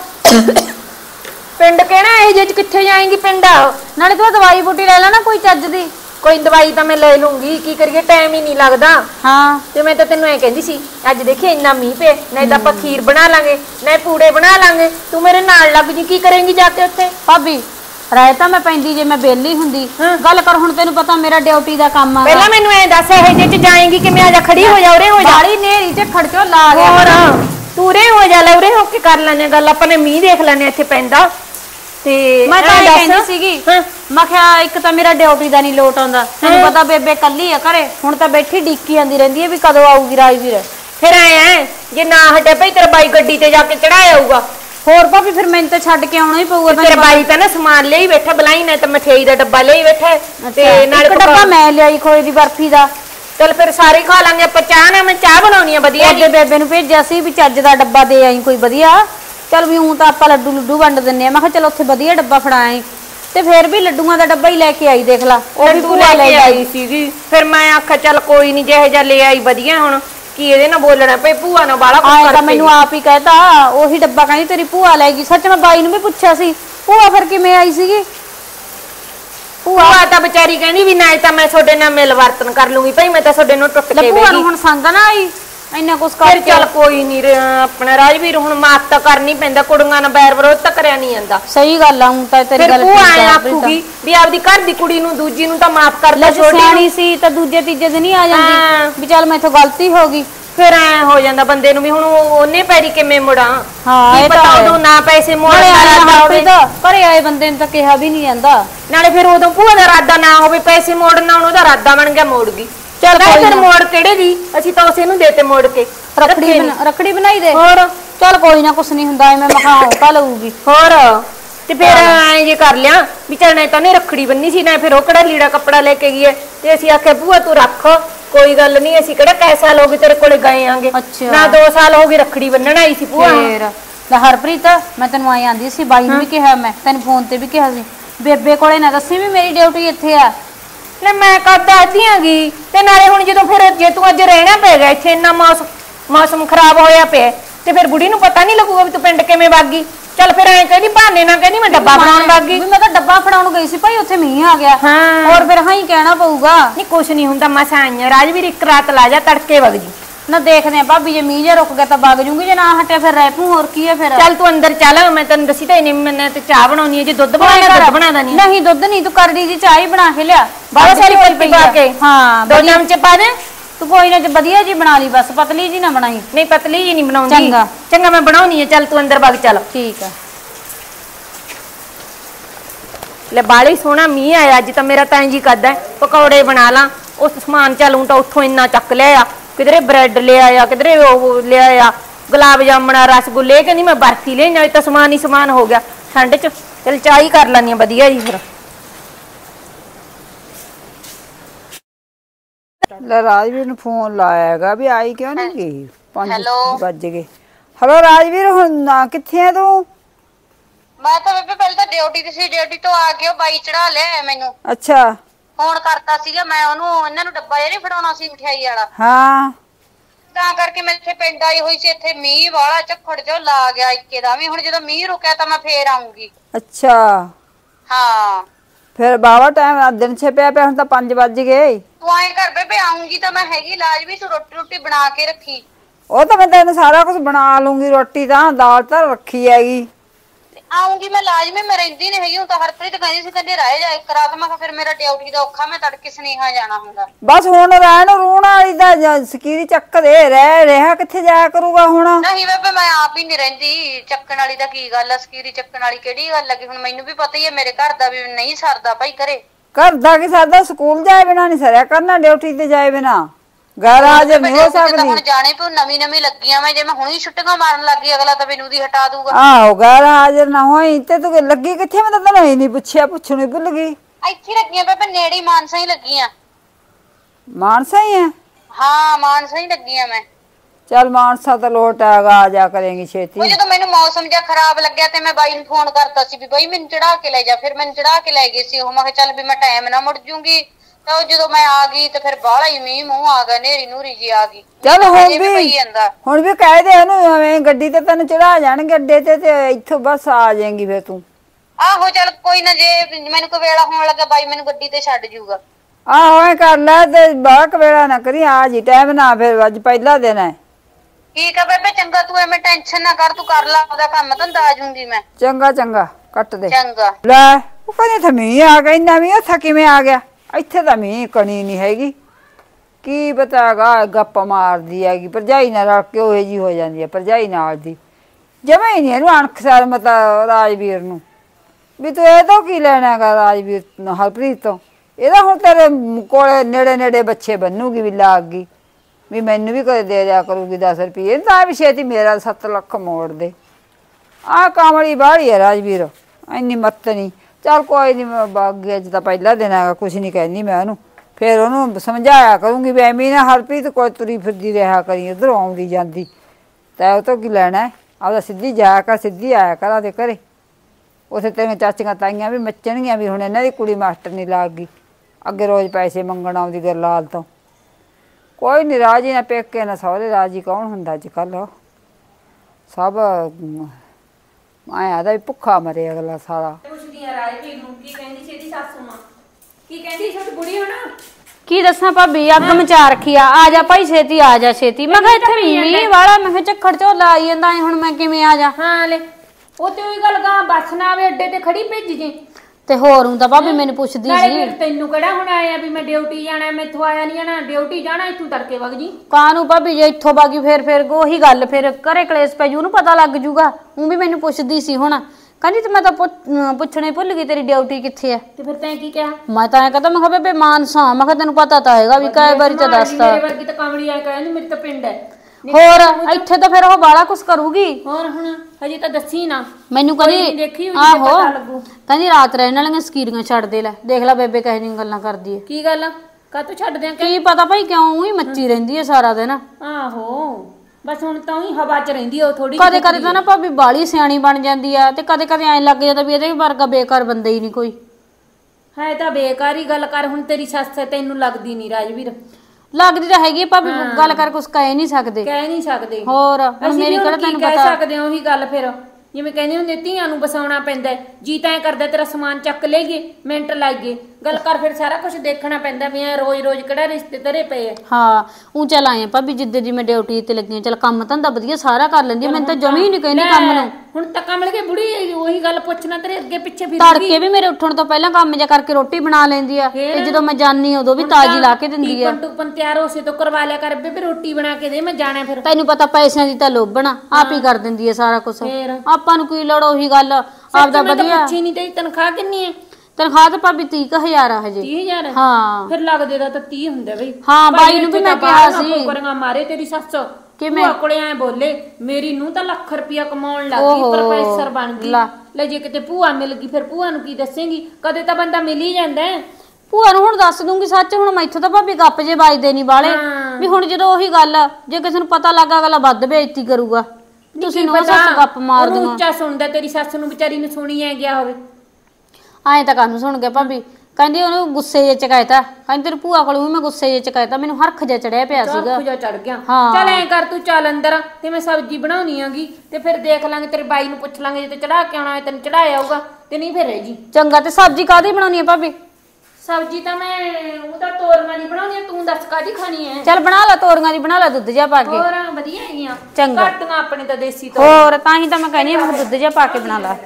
ਪਿੰਡ ਕਹਿਣਾ ਇਹ ਜੇ ਕਿੱਥੇ ਜਾਏਂਗੀ ਪਿੰਡ? ਨਾਲੇ ਤੂੰ ਦਵਾਈ ਬੂਟੀ ਲੈ ਲੈ ਨਾ ਕੋਈ ਚੱਜ ਦੀ। ਕੋਈ ਦਵਾਈ ਤਾਂ ਮੈਂ ਲੈ ਲੂੰਗੀ, ਕੀ ਕਰੀਏ ਟਾਈਮ ਹੀ ਨਹੀਂ ਲੱਗਦਾ। ਹਾਂ ਤੇ ਮੈਂ ਤਾਂ ਤੈਨੂੰ ਐ ਕਹਿੰਦੀ ਸੀ, ਅੱਜ ਦੇਖੀ ਇੰਨਾ ਮੀਂਹ ਪਏ, ਨਹੀਂ ਤਾਂ ਆਪਾਂ ਖੀਰ ਬਣਾ ਲਾਂਗੇ, ਨਹੀਂ ਪੂੜੇ ਬਣਾ ਲਾਂਗੇ, ਤੂੰ ਮੇਰੇ ਨਾਲ ਲੱਗ ਜੀ। ਕੀ ਕਰੇਂਗੀ ਜਾ ਕੇ ਉੱਥੇ? ਭਾਬੀ ਰਾਏ ਤਾਂ ਮੈਂ ਪੈਂਦੀ ਜੇ ਮੈਂ ਬੇਲੀ ਹੁੰਦੀ। ਗੱਲ ਕਰ ਹੁਣ, ਤੈਨੂੰ ਪਤਾ ਮੇਰਾ ਡਿਊਟੀ ਦਾ ਕੰਮ ਆ। ਪਹਿਲਾਂ ਮੈਨੂੰ ਐ ਦੱਸ, ਇਹ ਜੇ ਚ ਜਾਏਂਗੀ ਕਿਵੇਂ? ਆ ਜਾ ਖੜੀ ਹੋ ਜਾ, ਉਰੇ ਹੋ ਜਾ। ਬਾੜੀ ਨੇਰੀ ਤੇ ਖੜਚੋ ਲਾ ਗਿਆ। ਹੋਰ ਤੂੰ ਉਰੇ ਹੋ ਜਾ, ਲੈ ਉਰੇ ਹੋ ਕੇ ਕਰ ਲੈਣੇ ਗੱਲ। ਆਪਾਂ ਨੇ ਮੀਂਹ ਦੇਖ ਲੈਣੇ ਇੱਥੇ ਪੈਂਦਾ। ਤੇ ਮੈਂ ਤਾਂ ਐਂ ਇਹ ਦੱਸ। ਕਹਿੰਦੀ ਸੀਗੀ, ਹਾਂ। ਮੈਂ ਕਿਹਾ ਇੱਕ ਤਾਂ ਮੇਰਾ ਡਿਊਟੀ ਦਾ ਨਹੀਂ ਲੋਟ ਆਉਂਦਾ। ਤੈਨੂੰ ਪਤਾ ਬੇਬੇ ਕੱਲੀ ਆ ਘਰੇ, ਹੁਣ ਤਾਂ ਬੈਠੀ ਡੀਕੀ ਜਾਂਦੀ ਰਹਿੰਦੀ ਹੈ ਵੀ ਕਦੋਂ ਆਊਗੀ ਰਾਜਵੀਰ। ਫਿਰ ਐ ਜੇ ਨਾ ਹਟੇ ਭਈ ਤੇਰਾ ਬਾਈ ਗੱਡੀ ਤੇ ਜਾ ਕੇ ਚੜਾਇਆ ਆਊਗਾ। ਹੋਰ ਭਾਬੀ ਫਿਰ ਮੈਨੂੰ ਤਾਂ ਛੱਡ ਕੇ ਆਉਣਾ ਹੀ ਪਊਗਾ। ਤੇਰਾ ਬਾਈ ਤਾਂ ਨਾ ਸਮਾਨ ਲਈ ਬੈਠਾ, ਬਲਾਈ ਨਾ ਤਾਂ ਮਠਿਆਈ ਦਾ ਡੱਬਾ ਲਈ ਬੈਠਾ ਤੇ ਨਾਲ ਇੱਕ ਡੱਬਾ ਮੈਂ ਲਿਆਈ ਖੋਏ ਦੀ ਬਰਫੀ ਦਾ। ਚੱਲ ਫਿਰ ਸਾਰੇ ਖਾ ਲਾਂਗੇ ਆਪਾਂ। ਚਾਹ ਨਾ, ਮੈਂ ਚਾਹ ਬਣਾਉਣੀ ਆ ਵਧੀਆ ਜੀ। ਉਹਦੇ ਬੇਬੇ ਨੂੰ ਭੇਜਿਆ ਸੀ ਵੀ ਚੱਜ ਦਾ ਡੱਬਾ ਦੇ ਆਈ ਕੋਈ ਵਧੀਆ। ਚੱਲ ਵੀ ਹੂੰ ਤਾਂ ਆਪਾਂ ਲੱਡੂ ਲੁੱਡੂ ਵੰਡ ਦਿੰਨੇ ਆ। ਮੈਂ ਕਿਹਾ ਚਲ ਉੱਥੇ ਵਧੀਆ ਡੱਬਾ ਫੜਾਏ ਤੇ ਫਿਰ ਵੀ ਲੱਡੂਆਂ ਦਾ ਡੱਬਾ ਹੀ ਲੈ ਕੇ ਆਈ। ਦੇਖ ਲਾ ਉਹ ਵੀ ਭੂਆ ਲੈ ਕੇ ਆਈ ਸੀਗੀ। ਫਿਰ ਮੈਂ ਆਖਿਆ ਚੱਲ ਕੋਈ ਨਹੀਂ, ਜਿਹੇ ਜਿਹਾ ਲੈ ਆਈ ਵਧੀਆ। ਹੁਣ ਕੀ ਇਹਦੇ ਨਾਲ ਬੋਲਣਾ ਪਈ, ਭੂਆ ਨਾਲ ਬਾਲਾ ਕੁਝ ਆਏ ਤਾਂ ਕਰਕੇ। ਮੈਨੂੰ ਆਪ ਹੀ ਕਹਿਤਾ ਉਹੀ ਡੱਬਾ ਕਹਿੰਦੀ ਤੇਰੀ ਭੂਆ ਲੈ ਗਈ। ਸੱਚ ਮੈਂ ਬਾਈ ਨੂੰ ਵੀ ਪੁੱਛਿਆ ਸੀ, ਭੂਆ ਫਿਰ ਕਿਵੇਂ ਆਈ ਸੀਗੀ? ਭੂਆ ਤਾਂ ਵਿਚਾਰੀ ਕਹਿੰਦੀ ਵੀ ਨਾ ਤਾਂ ਮੈਂ ਤੁਹਾਡੇ ਨਾਲ ਮਿਲ ਵਰਤਨ ਕਰ ਲੂੰਗੀ ਭਾਈ, ਮੈਂ ਤਾਂ ਤੁਹਾਡੇ ਨੂੰ ਟੁੱਟ ਕੇ ਭੂਆ ਨੂੰ ਵੇਗੀ। ਹੁਣ ਸੰਗ ਨਾ ਆਈ ਇੰਨਾ ਕੁਛ ਫਿਰ ਕਰਕੇ। ਚੱਲ ਕੋਈ ਨਹੀਂ, ਆਪਣਾ ਰਾਜਵੀਰ ਹੁਣ ਮਾਫ ਤਾਂ ਕਰਨੀ ਪੈਂਦਾ, ਕੁੜੀਆਂ ਨਾਲ ਬੈਰ ਵਿਰੋਧ ਤਾਂ ਕਰਿਆ ਨਹੀਂ ਜਾਂਦਾ। ਸਹੀ ਗੱਲ ਆ, ਹੁਣ ਤਾਂ ਤੇਰੀ ਫਿਰ ਗੱਲ ਭੂਆ ਠੀਕ ਐ ਆ। ਆਖੂਗੀ ਵੀ ਆਪਦੀ ਘਰ ਦੀ ਕੁੜੀ ਨੂੰ ਦੂਜੀ ਨੂੰ ਤਾਂ ਮਾਫ ਕਰ ਲੈ ਲੈ, ਜੇ ਛੋਟੀ ਸਿਆਣੀ ਨੂੰ। ਸੀ ਤਾਂ ਦੂਜੇ ਤੀਜੇ ਦਿਨ ਹੀ ਆ ਹਾਂ। ਜਾਂਦੀ ਵੀ ਚੱਲ ਮੈਥੋਂ ਗਲਤੀ ਹੋ ਗਈ। ਫਿਰ ਐ ਹੋ ਜਾਂਦਾ ਬੰਦੇ ਨੂੰ ਵੀ ਹੁਣ ਉਹਨੇ ਪੈਰੀ ਕਿਵੇਂ ਮੁੜਾਂ। ਹਾਂ, ਕੀ ਇਹ ਤਾਂ ਪਤਾ ਹੈ। ਉਦੋਂ ਨਾ ਪੈਸੇ ਮੋੜ ਨਾਲੇ ਆਇਆ ਨਾ ਹੋਵੇ, ਘਰੇ ਆਏ ਬੰਦੇ ਨੂੰ ਤਾਂ ਕਿਹਾ ਵੀ ਨਹੀਂ ਜਾਂਦਾ। ਨਾਲੇ ਫਿਰ ਉਦੋਂ ਭੂਆ ਦਾ ਇਰਾਦਾ ਨਾ ਹੋਵੇ ਪੈਸੇ ਮੋੜਨਾ, ਹੁਣ ਉਹਦਾ ਇਰਾਦਾ ਬਣ ਗਿਆ ਮੋੜ ਗਈ। ਚੱਲ ਨਹੀਂ ਕੋਈ ਫਿਰ ਨਾ। ਮੋੜ ਕਿਹੜੇ ਦੀ, ਅਸੀਂ ਤਾਂ ਉਸੇ ਨੂੰ ਦੇਤੇ ਮੋੜ ਕੇ। ਰੱਖੜੀ ਬਣਾਈ ਦੇ। ਹੋਰ ਚੱਲ ਕੋਈ ਨਾ, ਕੁਛ ਨਹੀਂ ਹੁੰਦਾ। ਮੈਂ ਮਖਾ ਕਾ ਲਊਗੀ। ਹੋਰ ਤੇ ਫਿਰ ਐ ਜੇ ਕਰ ਲਿਆ ਵੀ ਚੱਲ ਨਾ ਤਾਂ ਨੇ ਰੱਖੜੀ ਬੰਨੀ ਸੀ, ਨਾ ਫਿਰ ਉਹ ਕਿਹੜਾ ਲੀੜਾ ਕੱਪੜਾ ਲੈ ਕੇ ਗਈ ਐ। ਤੇ ਅਸੀਂ ਆਖਿਆ ਭੂਆ ਤੂੰ ਰੱਖ, ਕੋਈ ਗੱਲ ਨਹੀਂ, ਅਸੀਂ ਕਿਹੜਾ ਕੈ ਸਾਲ ਹੋ ਗਏ ਤੇਰੇ ਕੋਲੇ ਗਏ ਆਂਗੇ। ਅੱਛਾ। ਨਾ 2 ਸਾਲ ਹੋ ਗਏ ਰੱਖੜੀ ਬੰਨਣ ਆਈ ਸੀ ਭੂਆ। ਫੇਰ ਲੈ ਹਰਪ੍ਰੀਤ, ਮੈਂ ਤੈਨੂੰ ਆਈ ਆਂਦੀ ਸੀ, ਬਾਈ ਨੂੰ ਵੀ ਕਿਹਾ, ਮੈਂ ਤੈਨੂੰ ਫੋਨ ਤੇ ਵੀ ਕਿਹਾ ਸੀ, ਬੇਬੇ ਕੋਲੇ ਨਾ ਦੱਸੀ ਵੀ ਮੇਰੀ ਡਿਊਟੀ ਇੱਥੇ ਆ। ਲੈ ਮੈਂ ਕਦ ਦੱਸਦੀ ਆਂਗੀ। ਤੇ ਨਾਲੇ ਹੁਣ ਜਦੋਂ ਫਿਰ ਜੇ ਤੂੰ ਅੱਜ ਰਹਿਣਾ ਪੈ ਗਿਆ ਇੱਥੇ, ਇੰਨਾ ਮੌਸਮ ਖਰਾਬ ਹੋਇਆ ਪਿਆ, ਤੇ ਫਿਰ ਬੁੜੀ ਨੂੰ ਪਤਾ ਨਹੀਂ ਲੱਗੂਗਾ ਵੀ ਤੂੰ ਪਿੰਡ ਕਿਵੇਂ ਵਗ ਗਈ। ਚੱਲ ਫਿਰ ਐਂ ਕਹਿੰਦੀ ਬਹਾਨੇ ਨਾ ਕਹਿੰਦੀ ਮੈਂ ਡੱਬਾ ਫੜਾਉਣ ਵਗ ਗਈ। ਵੀ ਮੈਂ ਤਾਂ ਡੱਬਾ ਫੜਾਉਣ ਗਈ ਸੀ ਭਾਈ, ਉੱਥੇ ਮੀਂਹ ਆ ਗਿਆ। ਹਾਂ। ਹੋਰ ਫਿਰ ਹਾਂ ਹੀ ਕਹਿਣਾ ਪਊਗਾ। ਨਹੀਂ ਕੁਛ ਨਹੀਂ ਹੁੰਦਾ, ਮਸਾਂ ਆਈਆਂ। ਰਾਜਵੀਰ ਇੱਕ ਰਾਤ ਲਾ ਜਾ, ਤੜਕੇ ਵਗ ਜੀ। ਨਾ ਦੇਖਦੇ ਆ ਭਾਬੀ, ਜੇ ਮੀਂਹ ਜੇ ਰੁਕ ਗਿਆ ਤਾਂ ਵਗ ਜੂਗੀ, ਜੇ ਨਾ ਹਟਿਆ ਫਿਰ ਰਹਿ ਪੂ। ਹੋਰ ਕੀ ਹੈ ਫਿਰ? ਚੱਲ ਤੂੰ ਅੰਦਰ ਚੱਲ, ਮੈਂ ਤੈਨੂੰ ਦੱਸੀ ਤਾਂ ਨਹੀਂ, ਮੈਂ ਤੇ ਚਾਹ ਬਣਾਉਣੀ ਹੈ। ਜੇ ਦੁੱਧ ਬਣਾਉਣਾ ਦੁੱਧ ਬਣਾ ਦਾਨੀ। ਨਹੀਂ ਦੁੱਧ ਨਹੀਂ, ਤੂੰ ਕਰੜੀ ਦੀ ਚਾਹ ਹੀ ਬਣਾ ਕੇ ਲਿਆ। ਬਹੁਤ ਸਾਰੀ ਪੱਤੀ ਪਾ ਕੇ। ਹਾਂ 2 ਚਮਚੇ ਪਾ ਦੇ। ਤੂੰ ਕੋਈ ਨਾ, ਵਧੀਆ ਜੀ ਬਣਾ ਲਈ, ਬਸ ਪਤਲੀ ਜੀ ਨਾ ਬਣਾਈ। ਨਹੀਂ ਪਤਲੀ ਜੀ ਨਹੀਂ ਬਣਾਉਂਦੀ। ਚੰਗਾ। ਚੰਗਾ ਮੈਂ ਬਣਾਉਣੀ ਹੈ। ਚੱਲ ਤੂੰ ਅੰਦਰ ਵਗ ਚੱਲ। ਠੀਕ ਆ। ਲੈ ਬਾਲੀ ਸੋਹਣਾ ਮੀਂਹ ਆਇਆ ਅੱਜ ਤਾਂ, ਮੇਰਾ ਤਾਂ ਇੰਜ ਹੀ ਕਰਦਾ ਪਕੌੜੇ ਬਣਾ ਲਾਂ। ਉਸ ਸਮਾਨ ਚਾਲੂ ਤਾਂ ਉੱਥੋਂ ਇੰਨਾ ਚੱਕ ਲਿਆ, ਕਿਧਰੇ ਬ੍ਰੈਡ ਲੈ ਆਇਆ, ਕਿਧਰੇ ਉਹ ਲੈ ਆਇਆ ਗੁਲਾਬ ਜਾਮਣਾ, ਰਸਗੁੱਲੇ। ਕਹਿੰਦੀ ਮੈਂ ਬਰਫੀ ਲੈ, ਨਾਲੇ ਤਾਂ ਸਮਾਨ ਹੀ ਸਮਾਨ ਹੋ ਗਿਆ ਠੰਡ 'ਚ। ਚਲ ਚਾਹ ਹੀ ਕਰ ਲੈਣੀ ਆ ਵਧੀਆ ਜੀ ਫਿਰ। ਲੈ ਰਾਜਵੀਰ ਨੂੰ ਫੋਨ ਲਾਇਆ ਹੈਗਾ ਵੀ ਆਈ ਕਿਉਂ ਨਹੀਂ ਗਈ? 5 ਹੈਲੋ। ਵੱਜ ਗਏ। ਹੈਲੋ ਰਾਜਵੀਰ, ਹੁਣ ਨਾ ਕਿੱਥੇ ਆ ਤੂੰ? ਮੈਂ ਤਾਂ ਬੇਬੇ ਪਹਿਲਾਂ ਤਾਂ ਡਿਊਟੀ ਤੇ ਸੀ, ਡਿਊਟੀ ਤੋਂ ਆ ਕੇ ਉਹ ਬਾਈ ਚੜਾ ਲਿਆ ਮੈਨੂੰ। ਅੱਛਾ। ਫੋਨ ਕਰਤਾ ਸੀਗਾ ਮੈਂ ਉਹਨੂੰ, ਇਹਨਾਂ ਨੂੰ ਡੱਬਾ ਜਿਹਾ ਨੀ ਫੜਾਉਣਾ ਸੀ ਮਠਿਆਈ ਵਾਲਾ, ਹਾਂ ਤਾਂ ਕਰਕੇ ਮੈਂ ਇੱਥੇ ਪਿੰਡ ਆਈ ਹੋਈ ਸੀ। ਇੱਥੇ ਮੀਂਹ ਵਾਲਾ ਝੱਖੜ ਜੋ ਲਾ ਗਿਆ ਇੱਕੇ ਦਾ ਵੀ। ਹੁਣ ਜਦੋਂ ਮੀਂਹ ਰੁਕਿਆ ਤਾਂ ਮੈਂ ਫੇਰ ਆਉਂਗੀ। ਅੱਛਾ, ਹਾਂ ਫਿਰ ਬਾਵਾ ਟਾਈਮ ਦਿਨ ਛਿਪਿਆ ਪਿਆ, ਹੁਣ ਤਾਂ 5 ਵੱਜ ਗਏ। ਤੂੰ ਐਂ ਕਰ ਬੇਬੇ, ਆਉਂਗੀ ਤਾਂ ਮੈਂ ਹੈਗੀ ਲਾਜ਼ਮੀ, ਤੂੰ ਰੋਟੀ ਰੋਟੀ ਬਣਾ ਕੇ ਰੱਖੀ। ਉਹ ਤਾਂ ਮੈਂ ਤੈਨੂੰ ਸਾਰਾ ਕੁਝ ਬਣਾ ਲੂੰਗੀ, ਰੋਟੀ ਤਾਂ ਦਾਲ ਤਾਂ ਰੱਖੀ ਹੈਗੀ। ਆਉਂਗੀ ਮੈਂ ਲਾਜ਼ਮੀ, ਮੈਂ ਰਹਿੰਦੀ ਨਹੀਂ ਹੈਗੀ। ਹੁਣ ਤਾਂ ਹਰਪ੍ਰੀਤ ਕਹਿੰਦੀ ਸੀ ਕਹਿੰਦੇ ਰਹਿ ਜਾ ਇੱਕ ਰਾਤ। ਮੈਂ ਕਿਹਾ ਫਿਰ ਮੇਰਾ ਡਿਊਟੀ ਦਾ ਔਖਾ, ਮੈਂ ਤੜਕੇ ਸੁਨੇਹਾ ਜਾਣਾ ਹੁੰਦਾ। ਬਸ ਹੁਣ ਰਹਿਣ ਰੂਣ ਵਾਲੀ ਦਾ ਸਕੀਰੀ ਚੱਕ ਦੇ, ਰਹਿ ਰਿਹਾ ਕਿੱਥੇ ਜਾਇਆ ਕਰੂਗਾ ਹੁਣ। ਨਹੀਂ ਬੇਬੇ ਮੈਂ ਆਪ ਹੀ ਨਹੀਂ ਰਹਿੰਦੀ। ਚੱਕਣ ਵਾਲੀ ਦਾ ਕੀ ਗੱਲ ਆ, ਸਕੀਰੀ ਚੱਕਣ ਵਾਲੀ ਕਿਹੜੀ ਗੱਲ ਲੱਗੀ? ਹੁਣ ਮੈਨੂੰ ਵੀ ਪਤਾ ਹੀ ਹੈ ਮੇਰੇ ਘਰ ਦਾ ਵੀ ਨਹੀਂ ਸਰਦਾ ਭਾਈ ਘਰੇ। ਘਰ ਦਾ ਕੀ ਸਰਦਾ? ਸਕੂਲ ਜਾਏ ਬਿਨਾ ਨਹੀਂ ਸਰਿਆ ਕਰਨਾ, ਡਿਊਟੀ ਤੇ ਜਾਏ ਬਿਨਾ ਘਰ ਹਾਜ਼ਰ ਨਹੀਂ ਹੋ ਸਕਦੀ। ਹੁਣ ਜਾਣੇ ਪਊ, ਨਵੀਂ ਨਵੀਂ ਲੱਗੀਆਂ ਮੈਂ, ਜੇ ਮੈਂ ਹੁਣੀ ਛੁੱਟੀਆਂ ਮਾਰਨ ਲੱਗ ਗਈ ਅਗਲਾ ਤਾਂ ਮੈਨੂੰ ਦੀ ਹਟਾ ਦੂਗਾ। ਆਹੋ ਘਰ ਹਾਜ਼ਰ ਨਾ ਹੋਈ ਤੇ ਤੂੰ ਲੱਗੀ ਕਿੱਥੇ? ਮੈਂ ਤਾਂ ਤੈਨੂੰ ਹੀ ਨਹੀਂ ਪੁੱਛਿਆ, ਪੁੱਛਣ ਹੀ ਭੁੱਲ ਗਈ। ਇੱਥੇ ਲੱਗੀਆਂ ਬੇਬੇ, ਨੇੜੇ ਮਾਨਸਾ ਹੀ ਲੱਗੀਆਂ। ਮਾਨਸਾ ਹੀ ਹੈ? ਹਾਂ ਮਾਨਸਾ ਹੀ ਲੱਗੀਆਂ ਮੈਂ। ਚੱਲ ਮਾਨਸਾ ਤਾਂ ਲੋਟ ਆਗਾ, ਆ ਜਾ ਕਰੇਂਗੀ ਛੇਤੀ। ਉਹ ਜਦੋਂ ਮੈਨੂੰ ਮੌਸਮ ਜਿਹਾ ਖਰਾਬ ਲੱਗਿਆ ਤੇ ਮੈਂ ਬਾਈ ਨੂੰ ਫੋਨ ਕਰਤਾ ਸੀ ਵੀ ਬਾਈ ਮੈਨੂੰ ਚੜਾ ਕੇ ਲੈ ਜਾ। ਫਿਰ ਮੈਨੂੰ ਚੜਾ ਕੇ ਲੈ ਗਏ ਸੀ ਉਹ। ਮੈਂ ਕਿਹਾ ਚੱਲ ਵੀ ਮੈਂ ਟਾਈਮ ਨਾ ਮੁੜ ਜੂੰਗੀ। ਤਾਂ ਉਹ ਜਦੋਂ ਮੈਂ ਆ ਗਈ ਤੇ ਫਿਰ ਬਾਹਲਾ ਹੀ ਮੀਂਹ ਮੂੰਹ ਆ ਗਿਆ, ਨੇਰੀ ਨੂਰੀ ਜੀ ਆ ਗਈ। ਚੱਲ ਹੁਣ ਜਾਂਦਾ ਹੁਣ ਵੀ ਕਹਿ ਦੇ ਉਹਨੂੰ, ਐਵੇਂ ਗੱਡੀ ਤੇ ਤੈਨੂੰ ਚੜਾ ਜਾਣਗੇ ਅੱਡੇ ਤੇ ਇੱਥੋਂ ਬਸ ਆ ਜਾਏਗੀ ਫਿਰ ਤੂੰ। ਆਹੋ ਚੱਲ ਕੋਈ ਨਾ, ਜੇ ਮੈਨੂੰ ਕੋਈ ਵੇਲਾ ਹੋਣ ਲੱਗਾ ਬਾਈ ਮੈਨੂੰ ਗੱਡੀ ਤੇ ਛੱਡ ਜੂਗਾ। ਆਹੋ ਐ ਕਰ ਲੈ ਤੇ ਬਾਹਕ ਵੇਲਾ ਨਾ ਕਰੀ, ਆ ਜੀ ਟਾਈਮ ਨਾ, ਫਿਰ ਅੱਜ ਪਹਿਲਾ ਦਿਨ ਹੈ। ਠੀਕ ਆ ਬੇਬੇ ਚੰਗਾ, ਤੂੰ ਐਵੇਂ ਟੈਨਸ਼ਨ ਨਾ ਕਰ, ਤੂੰ ਕਰ ਲਾ ਉਹਦਾ ਕੰਮ, ਧੰਦਾ ਆ ਜੂੰਗੀ ਮੈਂ। ਚੰਗਾ ਚੰਗਾ, ਕੱਟ ਦੇ। ਚੰਗਾ। ਲੈ ਉਹ ਕਹਿੰਦੇ ਤਾਂ ਮੀਂਹ ਆ ਗਿਆ, ਇੰਨਾ ਮੀਂਹ ਉੱਥੇ ਕਿਵੇਂ ਆ ਗਿਆ? ਇੱਥੇ ਤਾਂ ਮੀਂਹ ਕਣੀ ਨਹੀਂ ਹੈਗੀ। ਕੀ ਪਤਾਗਾ ਗੱਪ ਮਾਰਦੀ ਹੈਗੀ ਭਰਜਾਈ ਨਾਲ ਰਲ ਕੇ, ਉਹੇ ਜੀ ਹੋ ਜਾਂਦੀ ਹੈ ਭਰਜਾਈ ਨਾਲ ਦੀ। ਜਮਾ ਹੀ ਨਹੀਂ ਇਹਨੂੰ ਅਣਖਸਾਰ ਮਤਾ ਰਾਜਵੀਰ ਨੂੰ ਵੀ ਤੂੰ ਇਹ ਤੋਂ ਕੀ ਲੈਣਾ ਹੈਗਾ ਰਾਜਵੀਰ ਹਰਪ੍ਰੀਤ ਤੋਂ। ਇਹਦਾ ਹੁਣ ਤੇਰੇ ਕੋਲੇ ਨੇੜੇ ਨੇੜੇ ਬੱਚੇ ਬੰਨੂਗੀ ਵੀ ਲੱਗ ਗਈ ਵੀ ਮੈਨੂੰ ਵੀ ਕਦੇ ਦੇ ਦਿਆ ਕਰੂਗੀ 10 ਰੁਪਏ। ਤਾਂ ਵੀ ਛੇਤੀ ਮੇਰਾ 7 ਲੱਖ ਮੋੜ ਦੇ। ਆਹ ਕਾਮੜੀ ਬਾਹਲੀ ਹੈ ਰਾਜਵੀਰ, ਇੰਨੀ ਮੱਤ ਨਹੀਂ। ਚੱਲ ਕੋਈ ਨਹੀਂ, ਬਾਗੀ ਅੱਜ ਤਾਂ ਪਹਿਲਾ ਦਿਨ ਹੈਗਾ, ਕੁਛ ਨਹੀਂ ਕਹਿੰਦੀ ਮੈਂ ਉਹਨੂੰ। ਫਿਰ ਉਹਨੂੰ ਸਮਝਾਇਆ ਕਰੂੰਗੀ ਵੀ ਐਵੇਂ ਨਾ ਹਰਪ੍ਰੀਤ ਕੋਈ ਤੁਰੀ ਫਿਰਦੀ ਰਿਹਾ ਕਰੀ, ਉੱਧਰੋਂ ਆਉਂਦੀ ਜਾਂਦੀ। ਤਾਂ ਉਹ ਤੋਂ ਕੀ ਲੈਣਾ? ਆਪਦਾ ਸਿੱਧੀ ਜਾਇਆ ਕਰ, ਸਿੱਧੀ ਆਇਆ ਕਰ ਉਹਦੇ ਘਰੇ। ਉੱਥੇ ਤੇਰੀਆਂ ਚਾਚੀਆਂ ਤਾਈਆਂ ਵੀ ਮੱਚਣਗੀਆਂ ਵੀ ਹੁਣ ਇਹਨਾਂ ਦੀ ਕੁੜੀ ਮਾਸਟਰ ਨਹੀਂ ਲੱਗ ਗਈ, ਅੱਗੇ ਰੋਜ਼ ਪੈਸੇ ਮੰਗਣ ਆਉਂਦੀ ਗਰਲਾਲ ਤੋਂ। ਕੋਈ ਨਹੀਂ ਰਾਜੀ ਨਾ ਪੇਕੇ ਨਾ ਸਹੁਰੇ, ਰਾਜੀ ਕੌਣ ਹੁੰਦਾ ਅੱਜ ਕੱਲ੍ਹ? ਸਭ ਆਇਆ ਦਾ ਵੀ ਭੁੱਖਾ ਮਰੇ ਅਗਲਾ ਸਾਰਾ। ਪੁੱਛਦੀ ਆ ਰਾਜਵੀਰ ਨੂੰ ਕੀ ਕਹਿੰਦੀ ਸੀ ਇਹਦੀ ਸਾਸੂ ਮਾਂ, ਕੀ ਕਹਿੰਦੀ ਛੋਟੀ ਬੁੜੀ ਹੁਣ? ਕੀ ਦੱਸਾਂ ਭਾਬੀ, ਅੱਗ ਮਚਾ ਰੱਖੀ ਆ ਜਾ ਭਾਈ ਛੇਤੀ ਆ ਜਾ ਛੇਤੀ। ਮੈਂ ਕਿਹਾ ਇੱਥੇ ਮੀਂਹ ਵਾਲਾ, ਮੈਂ ਕਿਹਾ ਝੱਖੜ ਝੋਲਾ ਆਈ ਜਾਂਦਾ, ਹੁਣ ਮੈਂ ਕਿਵੇਂ ਆ ਜਾ? ਹਾਂ ਲੈ, ਉਹ ਤੇ ਉਹੀ ਗੱਲ ਗਾ, ਬੱਸ ਨਾ ਆਵੇ ਅੱਡੇ ਤੇ ਖੜੀ ਭੇਜ ਜੇ। ਤੇ ਹੋਰ ਹੁੰਦਾ ਭਾਬੀ ਮੈਨੂੰ ਪੁੱਛਦੀ ਨਾਲੇ ਸੀ। ਫਿਰ ਤੈਨੂੰ ਕਿਹੜਾ ਹੁਣ ਆਇਆ ਵੀ ਮੈਂ ਡਿਊਟੀ ਜਾਣਾ, ਮੈਥੋਂ ਆਇਆ ਨਹੀਂ ਜਾਣਾ, ਡਿਊਟੀ ਜਾਣਾ ਇੱਥੋਂ ਤੜਕੇ ਵਗ ਜੀ। ਕਾਹਨੂੰ ਭਾਬੀ, ਜੇ ਇੱਥੋਂ ਬਾਗੀ ਫਿਰ ਉਹੀ ਗੱਲ, ਫਿਰ ਘਰੇ ਕਲੇਸ਼ ਪੈ ਜੂ, ਉਹਨੂੰ ਪਤਾ ਲੱਗ ਜੂਗਾ। ਉਹ ਵੀ ਮੈਨੂੰ ਪੁੱਛਦੀ ਸੀ ਹੁਣ, ਕਹਿੰਦੀ ਤੇ ਮੈਂ ਤਾਂ ਪੁੱਛਣੇ ਭੁੱਲ ਗਈ ਤੇਰੀ ਡਿਊਟੀ ਕਿੱਥੇ ਹੈ। ਤੇ ਫਿਰ ਤੈਂ ਕੀ ਕਿਹਾ? ਮੈਂ ਤਾਂ ਐ ਕਹਤਾ, ਮੈਂ ਕਿਹਾ ਬੇਬੇ ਮਾਨਸਾ, ਮੈਂ ਕਿਹਾ ਤੈਨੂੰ ਪਤਾ ਤਾਂ ਹੈਗਾ ਵੀ ਕਈ ਵਾਰੀ ਤਾਂ ਦੱਸਤਾ। ਮੇਰੇ ਵਰਗੀ ਤਾਂ ਕਮਲੀ ਆ ਕਹਿੰਦੀ ਮੇਰੀ ਤਾਂ ਪਿੰਡ ਹੈ। ਹੋਰ ਇੱਥੇ ਤਾਂ ਫਿਰ ਉਹ ਬਾਲਾ ਕੁਛ ਕਰੂਗੀ। ਹੋਰ ਹੁਣ ਹਜੇ ਤਾਂ ਦੱਸੀ ਨਾ ਮੈਨੂੰ ਕਹਿੰਦੀ, ਆਹੋ ਕਹਿੰਦੀ ਰਾਤ ਰਹਿਣ ਵਾਲੀਆਂ ਸਕੀਰੀਆਂ ਛੱਡ ਦੇ। ਲੈ ਦੇਖ ਲੈ ਬੇਬੇ ਕਹੇ ਨਹੀਂ ਗੱਲਾਂ ਕਰਦੀ ਹੈ। ਕੀ ਗੱਲ ਆ, ਕਾਹਤੋਂ ਛੱਡ ਦਿਆਂ? ਕੀ ਪਤਾ ਭਾਈ ਕਿਉਂ ਹੀ ਮੱਚੀ ਰਹਿੰਦੀ ਹੈ ਸਾਰਾ ਦਿਨ। ਆਹੋ ਬਸ ਹੁਣ ਤਾਂ ਹੀ ਹਵਾ 'ਚ ਰਹਿੰਦੀ ਆ ਉਹ ਥੋੜੀ। ਕਦੇ ਕਦੇ ਤਾਂ ਨਾ ਭਾਬੀ ਬਾਲੀ ਸਿਆਣੀ ਬਣ ਜਾਂਦੀ ਆ, ਤੇ ਕਦੇ ਕਦੇ ਐਂ ਲੱਗ ਜਾਂਦਾ ਵੀ ਇਹਦੇ ਵਰਗਾ ਬੇਕਾਰ ਬੰਦਾ ਹੀ ਨਹੀਂ ਕੋਈ ਹੈ। ਤਾਂ ਬੇਕਾਰ ਹੀ ਗੱਲ ਕਰ, ਹੁਣ ਤੇਰੀ ਸੱਸ ਤੈਨੂੰ ਲੱਗਦੀ ਨਹੀਂ ਰਾਜਵੀਰ? ਲੱਗਦੀ ਤਾਂ ਹੈਗੀ ਭਾਬੀ, ਗੱਲ ਕਰ ਕੁਛ ਕਹਿ ਨਹੀਂ ਸਕਦੇ। ਕਹਿ ਨਹੀਂ ਸਕਦੇ। ਹੋਰ ਹੁਣ ਮੇਰੀ ਕਿਹੜਾ ਤੈਨੂੰ ਕਹਿ ਪਤਾ ਸਕਦੇ ਉਹੀ ਗੱਲ। ਫਿਰ ਜਿਵੇਂ ਕਹਿੰਦੇ ਹੁੰਦੇ ਧੀਆਂ ਨੂੰ ਬਸਾਉਣਾ ਪੈਂਦਾ, ਜੀ ਤਾਂ ਐ ਕਰਦਾ ਤੇਰਾ ਸਮਾਨ ਚੱਕ ਲਈਏ, ਮਿੰਟ ਲੱਗ ਗਏ। ਗੱਲ ਕਰ, ਫਿਰ ਸਾਰਾ ਕੁਝ ਦੇਖਣਾ ਪੈਂਦਾ ਵੀ ਐ ਰੋਜ਼ ਰੋਜ਼ ਕਿਹੜਾ ਰਿਸ਼ਤੇ ਧਰੇ ਪਏ ਆ। ਹਾਂ ਉਹ ਚੱਲ ਆਏ ਭਾਬੀ, ਜਿੱਦੇ ਦੀ ਮੈਂ ਡਿਊਟੀ ਤੇ ਲੱਗੀ, ਚੱਲ ਕੰਮ ਧੰਦਾ ਵਧੀਆ ਸਾਰਾ ਕਰ ਲੈਂਦੀ। ਮੈਨੂੰ ਤਾਂ ਜਮੀ ਨਹੀਂ ਕਹਿੰਦੀ ਕੰਮ ਨੂੰ। ਹੁਣ ਤਾਂ ਕਮਲ ਕੇ ਬੁੜੀ ਉਹੀ ਗੱਲ ਪੁੱਛਣਾ, ਤੇਰੇ ਅੱਗੇ ਪਿੱਛੇ ਫਿਰ ਤੜਕੇ ਵੀ ਮੇਰੇ ਉੱਠਣ ਤੋਂ ਪਹਿਲਾਂ ਕੰਮ ਜਿਹਾ ਕਰਕੇ ਰੋਟੀ ਬਣਾ ਲੈਂਦੀ ਆ, ਤੇ ਜਦੋਂ ਮੈਂ ਜਾਨੀ ਉਦੋਂ ਵੀ ਤਾਜ਼ੀ ਲਾ ਕੇ ਦਿੰਦੀ ਆ। ਟੂਪਨ ਤਿਆਰ ਉਸੇ ਤੋਂ ਕਰਵਾ ਲਿਆ ਕਰ ਬੇਬੇ, ਰੋਟੀ ਬਣਾ ਕੇ ਦੇ, ਮੈਂ ਜਾਣਾ। ਫਿਰ ਤੈਨੂੰ ਪਤਾ ਪੈਸਿਆਂ ਦੀ ਤਾਂ ਲੋਭਣਾ, ਆਪ ਹੀ ਕਰ ਦਿੰਦੀ ਆ ਸਾਰਾ ਕੁਝ। ਆਪਾਂ ਨੂੰ ਕੀ ਲੋੜ, ਉਹੀ ਗੱਲ ਆਪਦਾ ਵਧੀਆ। ਪੁੱਛੀ ਨਹੀਂ ਤੇਰੀ ਤਨਖਾਹ ਕਿੰਨੀ ਹੈ? ਤਨਖਾਹ ਤਾਂ ਭਾਬੀ 30,000 ਆ ਹਜੇ। 30,000 ਹਾਂ ਫਿਰ ਲੱਗਦੇ ਦਾ ਤਾਂ 30 ਹੁੰਦਾ ਬਈ। ਹਾਂ ਬਾਈ ਨੂੰ ਵੀ ਮੈਂ ਕਿਹਾ ਸੀ। ਕੋਕਰੀਆਂ ਮਾਰੇ ਤੇਰੀ ਸੱਸ ਕਿਵੇਂ? ਭੂਆ ਕੋਲੇ ਐ ਬੋਲੇ ਮੇਰੀ ਨੂੰ ਤਾਂ ਲੱਖ ਰੁਪਇਆ ਕਮਾਉਣ ਲੱਗ ਗਈ, ਪ੍ਰੋਫੈਸਰ ਬਣ ਗਈ। ਲੈ ਜੇ ਕਿਤੇ ਭੂਆ ਮਿਲ ਗਈ ਫਿਰ ਭੂਆ ਨੂੰ ਕੀ ਦੱਸੇਂਗੀ? ਕਦੇ ਤਾਂ ਬੰਦਾ ਮਿਲ ਹੀ ਜਾਂਦਾ। ਭੂਆ ਨੂੰ ਹੁਣ ਦੱਸ ਦੂੰਗੀ ਸੱਚ। ਹੁਣ ਮੈਥੋਂ ਤਾਂ ਭਾਬੀ ਗੱਪ ਜੇ ਵੱਜਦੇ ਨਹੀਂ ਵਾਲੇ ਵੀ। ਹੁਣ ਜਦੋਂ ਉਹੀ ਗੱਲ ਆ, ਜੇ ਕਿਸੇ ਨੂੰ ਪਤਾ ਲੱਗਾ ਅਗਲਾ ਵੱਧ ਬੇਇੱਜ਼ਤੀ ਕਰੂਗਾ। ਤੁਸੀਂ ਨੂੰ ਸੱਸ ਗੱਪ ਮਾਰ ਦੂੰਗਾ। ਉੱਚਾ ਸੁਣਦਾ ਤੇਰੀ ਸੱਸ ਨੂੰ, ਵਿਚਾਰੀ ਨੂੰ ਸੁਣੀ ਐ ਗਿਆ ਹੋਵੇ। ਐਂ ਤਾਂ ਕਾਹਨੂੰ ਸੁਣ ਗਿਆ ਭਾਬੀ? ਕਹਿੰਦੀ ਉਹਨੂੰ ਗੁੱਸੇ ਜੇ ਚ ਕਹਿਤਾ। ਕਹਿੰਦੀ ਤੇਰੀ ਭੂਆ ਕੋਲ ਵੀ ਮੈਂ ਗੁੱਸੇ ਜੇ ਚ ਕਹਿਤਾ। ਮੈਨੂੰ ਹਰਖ ਜਿਹਾ ਚੜਿਆ ਪਿਆ ਸੀਗਾ। ਹਰਖ ਜਿਹਾ ਚੜ ਗਿਆ। ਹਾਂ। ਚੱਲ ਐਂ ਕਰ ਤੂੰ ਚੱਲ ਅੰਦਰ ਤੇ ਮੈਂ ਸਬਜ਼ੀ ਬਣਾਉਣੀ ਆਗੀ ਤੇ ਫਿਰ ਦੇਖ ਲਾਂਗੇ, ਤੇਰੇ ਬਾਈ ਨੂੰ ਪੁੱਛ ਲਾਂਗੇ। ਜੇ ਤੇ ਚੜਾ ਕੇ ਆਉਣਾ ਹੋਇਆ ਤੈਨੂੰ ਚੜਾਇਆ ਆਊਗਾ ਤੇ ਨਹੀਂ ਫਿਰ ਰਹਿ ਜੀ। ਚੰਗਾ। ਤੇ ਸਬਜ਼ੀ ਕਾਹਦੀ ਬਣਾਉਣੀ ਆ ਭਾਬੀ? ਸਬਜ਼ੀ ਤਾਂ ਮੈਂ ਉਹ ਤਾਂ ਤੋਰੀਆਂ ਦੀ ਬਣਾਉਣੀ ਆ। ਤੂੰ ਦੱਸ ਕਾਹਦੀ ਖਾਣੀ ਐ? ਚੱਲ ਬਣਾ ਲੈ ਤੋਰੀਆਂ ਦੀ, ਬਣਾ ਲੈ ਦੁੱਧ ਜਿਹਾ ਪਾ ਕੇ। ਹੋਰ ਵਧੀਆ ਹੈਗੀਆਂ। ਚੰਗਾ। ਘੱਟੀਆਂ ਆਪਣੇ ਤਾਂ ਦੇਸੀ ਤੋਂ। ਹੋਰ ਤਾਂ ਹੀ ਤਾਂ ਮੈਂ ਕਹਿੰਦੀ ਆ, ਮੈਂ ਦੁੱਧ ਜਿਹਾ ਪਾ ਕੇ ਬਣਾ ਲਾ।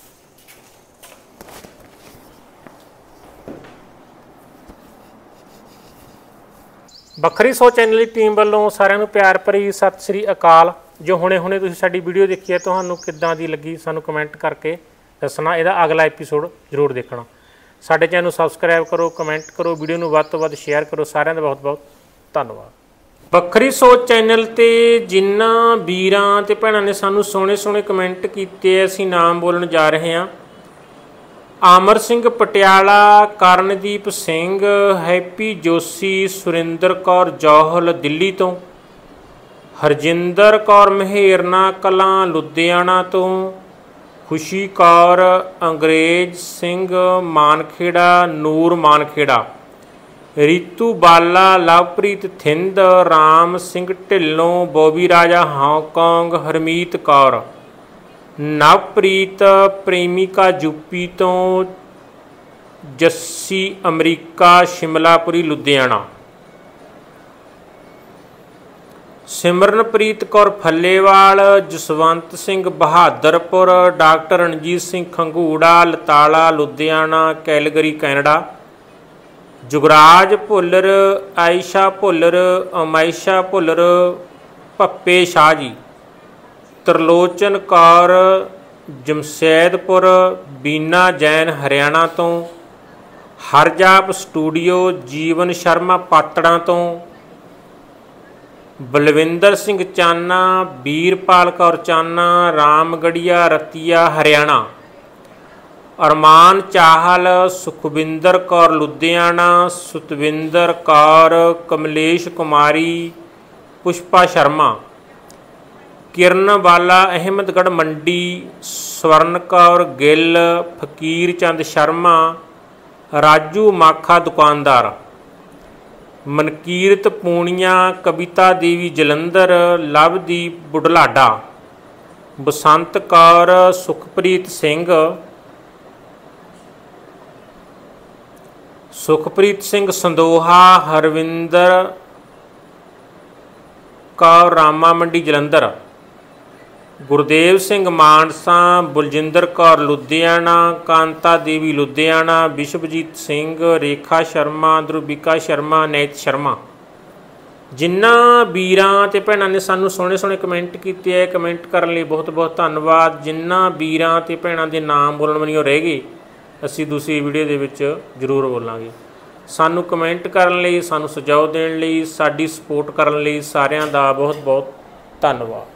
ਵੱਖਰੀ ਸੋਚ ਚੈਨਲ ਦੀ ਟੀਮ ਵੱਲੋਂ ਸਾਰਿਆਂ ਨੂੰ ਪਿਆਰ ਭਰੀ ਸਤਿ ਸ੍ਰੀ ਅਕਾਲ। ਜੋ ਹੁਣੇ ਤੁਸੀਂ ਸਾਡੀ ਵੀਡੀਓ ਦੇਖੀ ਹੈ, ਤੁਹਾਨੂੰ ਕਿੱਦਾਂ ਦੀ ਲੱਗੀ ਸਾਨੂੰ ਕਮੈਂਟ ਕਰਕੇ ਦੱਸਣਾ। ਇਹਦਾ ਅਗਲਾ ਐਪੀਸੋਡ ਜ਼ਰੂਰ ਦੇਖਣਾ। ਸਾਡੇ ਚੈਨਲ ਨੂੰ ਸਬਸਕ੍ਰਾਈਬ ਕਰੋ, ਕਮੈਂਟ ਕਰੋ, ਵੀਡੀਓ ਨੂੰ ਵੱਧ ਤੋਂ ਵੱਧ ਸ਼ੇਅਰ ਕਰੋ। ਸਾਰਿਆਂ ਦਾ ਬਹੁਤ ਬਹੁਤ ਧੰਨਵਾਦ। ਵੱਖਰੀ ਸੋਚ ਚੈਨਲ ਤੇ ਜਿਨ੍ਹਾਂ ਵੀਰਾਂ ਤੇ ਭੈਣਾਂ ਨੇ ਸਾਨੂੰ ਸੋਹਣੇ ਸੋਹਣੇ ਕਮੈਂਟ ਕੀਤੇ, ਅਸੀਂ ਨਾਮ ਬੋਲਣ ਜਾ ਰਹੇ ਹਾਂ। ਆਮਰ ਸਿੰਘ ਪਟਿਆਲਾ, ਕਰਨਦੀਪ ਸਿੰਘ, ਹੈਪੀ ਜੋਸ਼ੀ, ਸੁਰਿੰਦਰ ਕੌਰ ਜੌਹਲ ਦਿੱਲੀ ਤੋਂ, ਹਰਜਿੰਦਰ ਕੌਰ ਮਹੇਰਨਾ ਕਲਾਂ ਲੁਧਿਆਣਾ ਤੋਂ, ਖੁਸ਼ੀ ਕੌਰ, ਅੰਗਰੇਜ਼ ਸਿੰਘ ਮਾਨਖੇੜਾ, ਨੂਰ ਮਾਨਖੇੜਾ, ਰੀਤੂ ਬਾਲਾ, ਲਵਪ੍ਰੀਤ ਥਿੰਦ, ਰਾਮ ਸਿੰਘ ਢਿੱਲੋਂ, ਬੋਬੀ ਰਾਜਾ ਹਾਂਗਕਾਂਗ, ਹਰਮੀਤ ਕੌਰ, ਨਵਪ੍ਰੀਤ ਪ੍ਰੇਮਿਕਾ ਯੂਪੀ ਤੋਂ, ਜੱਸੀ ਅਮਰੀਕਾ, Shimlapuri Ludhiana, Simranpreet Kaur Fallewal, Jaswant Singh Bahadurpur, doctor Ranjit Singh Khangura, Latala Ludhiana, Calgary Canada, Jugraj Bhullar, Aisha Bhullar, Amaisha Bhullar, Bhappe Shah ji, Tarlochan Kaur Jamshedpur, Bina Jain Haryana ਤੋਂ, ਹਰਜਾਪ ਸਟੂਡੀਓ, ਜੀਵਨ ਸ਼ਰਮਾ ਪਾਤੜਾਂ ਤੋਂ, ਬਲਵਿੰਦਰ ਸਿੰਘ ਚਾਨਾ, ਵੀਰਪਾਲ ਕੌਰ ਚਾਨਾ, ਰਾਮਗੜੀਆ ਰਤੀਆ ਹਰਿਆਣਾ, ਅਰਮਾਨ ਚਾਹਲ, ਸੁਖਵਿੰਦਰ ਕੌਰ ਲੁਧਿਆਣਾ, ਸਤਵਿੰਦਰ ਕੌਰ, ਕਮਲੇਸ਼ ਕੁਮਾਰੀ, ਪੁਸ਼ਪਾ ਸ਼ਰਮਾ, ਕਿਰਨ ਵਾਲਾ ਅਹਿਮਦਗੜ੍ਹ ਮੰਡੀ, ਸਵਰਨ ਕੌਰ ਗਿੱਲ, ਫਕੀਰ ਚੰਦ ਸ਼ਰਮਾ, ਰਾਜੂ ਮਾਖਾ ਦੁਕਾਨਦਾਰ, ਮਨਕੀਰਤ ਪੂਣੀਆਂ, ਕਵਿਤਾ ਦੇਵੀ ਜਲੰਧਰ, ਲਵਦੀਪ ਬੁਢਲਾਡਾ, ਬਸੰਤ ਕੌਰ, ਸੁਖਪ੍ਰੀਤ ਸਿੰਘ, ਸੁਖਪ੍ਰੀਤ ਸਿੰਘ ਸੰਦੋਹਾ, ਹਰਵਿੰਦਰ ਕੌਰ ਰਾਮਾ ਮੰਡੀ ਜਲੰਧਰ, ਗੁਰਦੇਵ ਸਿੰਘ ਮਾਨਸਾ, ਬਲਜਿੰਦਰ ਕੌਰ ਲੁਧਿਆਣਾ, ਕਾਂਤਾ ਦੇਵੀ ਲੁਧਿਆਣਾ, ਵਿਸ਼ਵਜੀਤ ਸਿੰਘ, ਰੇਖਾ ਸ਼ਰਮਾ, ਧਰੁਵਿਕਾ ਸ਼ਰਮਾ, ਨੈਤ ਸ਼ਰਮਾ। ਜਿਨ੍ਹਾਂ ਵੀਰਾਂ ਤੇ ਭੈਣਾਂ ਨੇ ਸਾਨੂੰ ਸੋਹਣੇ ਸੋਹਣੇ ਕਮੈਂਟ ਕੀਤੇ ਹੈ, ਕਮੈਂਟ ਕਰਨ ਲਈ ਬਹੁਤ ਬਹੁਤ ਧੰਨਵਾਦ। ਜਿਨ੍ਹਾਂ ਵੀਰਾਂ ਤੇ ਭੈਣਾਂ ਦੇ ਨਾਮ ਬੋਲਣ ਵਾਲੀ ਰਹਿ ਗਏ, ਅਸੀਂ ਦੂਸਰੀ ਵੀਡੀਓ ਦੇ ਵਿੱਚ ਜ਼ਰੂਰ ਬੋਲਾਂਗੇ। ਸਾਨੂੰ ਕਮੈਂਟ ਕਰਨ ਲਈ, ਸਾਨੂੰ ਸੁਝਾਅ ਦੇਣ ਲਈ, ਸਾਡੀ ਸਪੋਰਟ ਕਰਨ ਲਈ ਸਾਰਿਆਂ ਦਾ ਬਹੁਤ ਬਹੁਤ ਧੰਨਵਾਦ।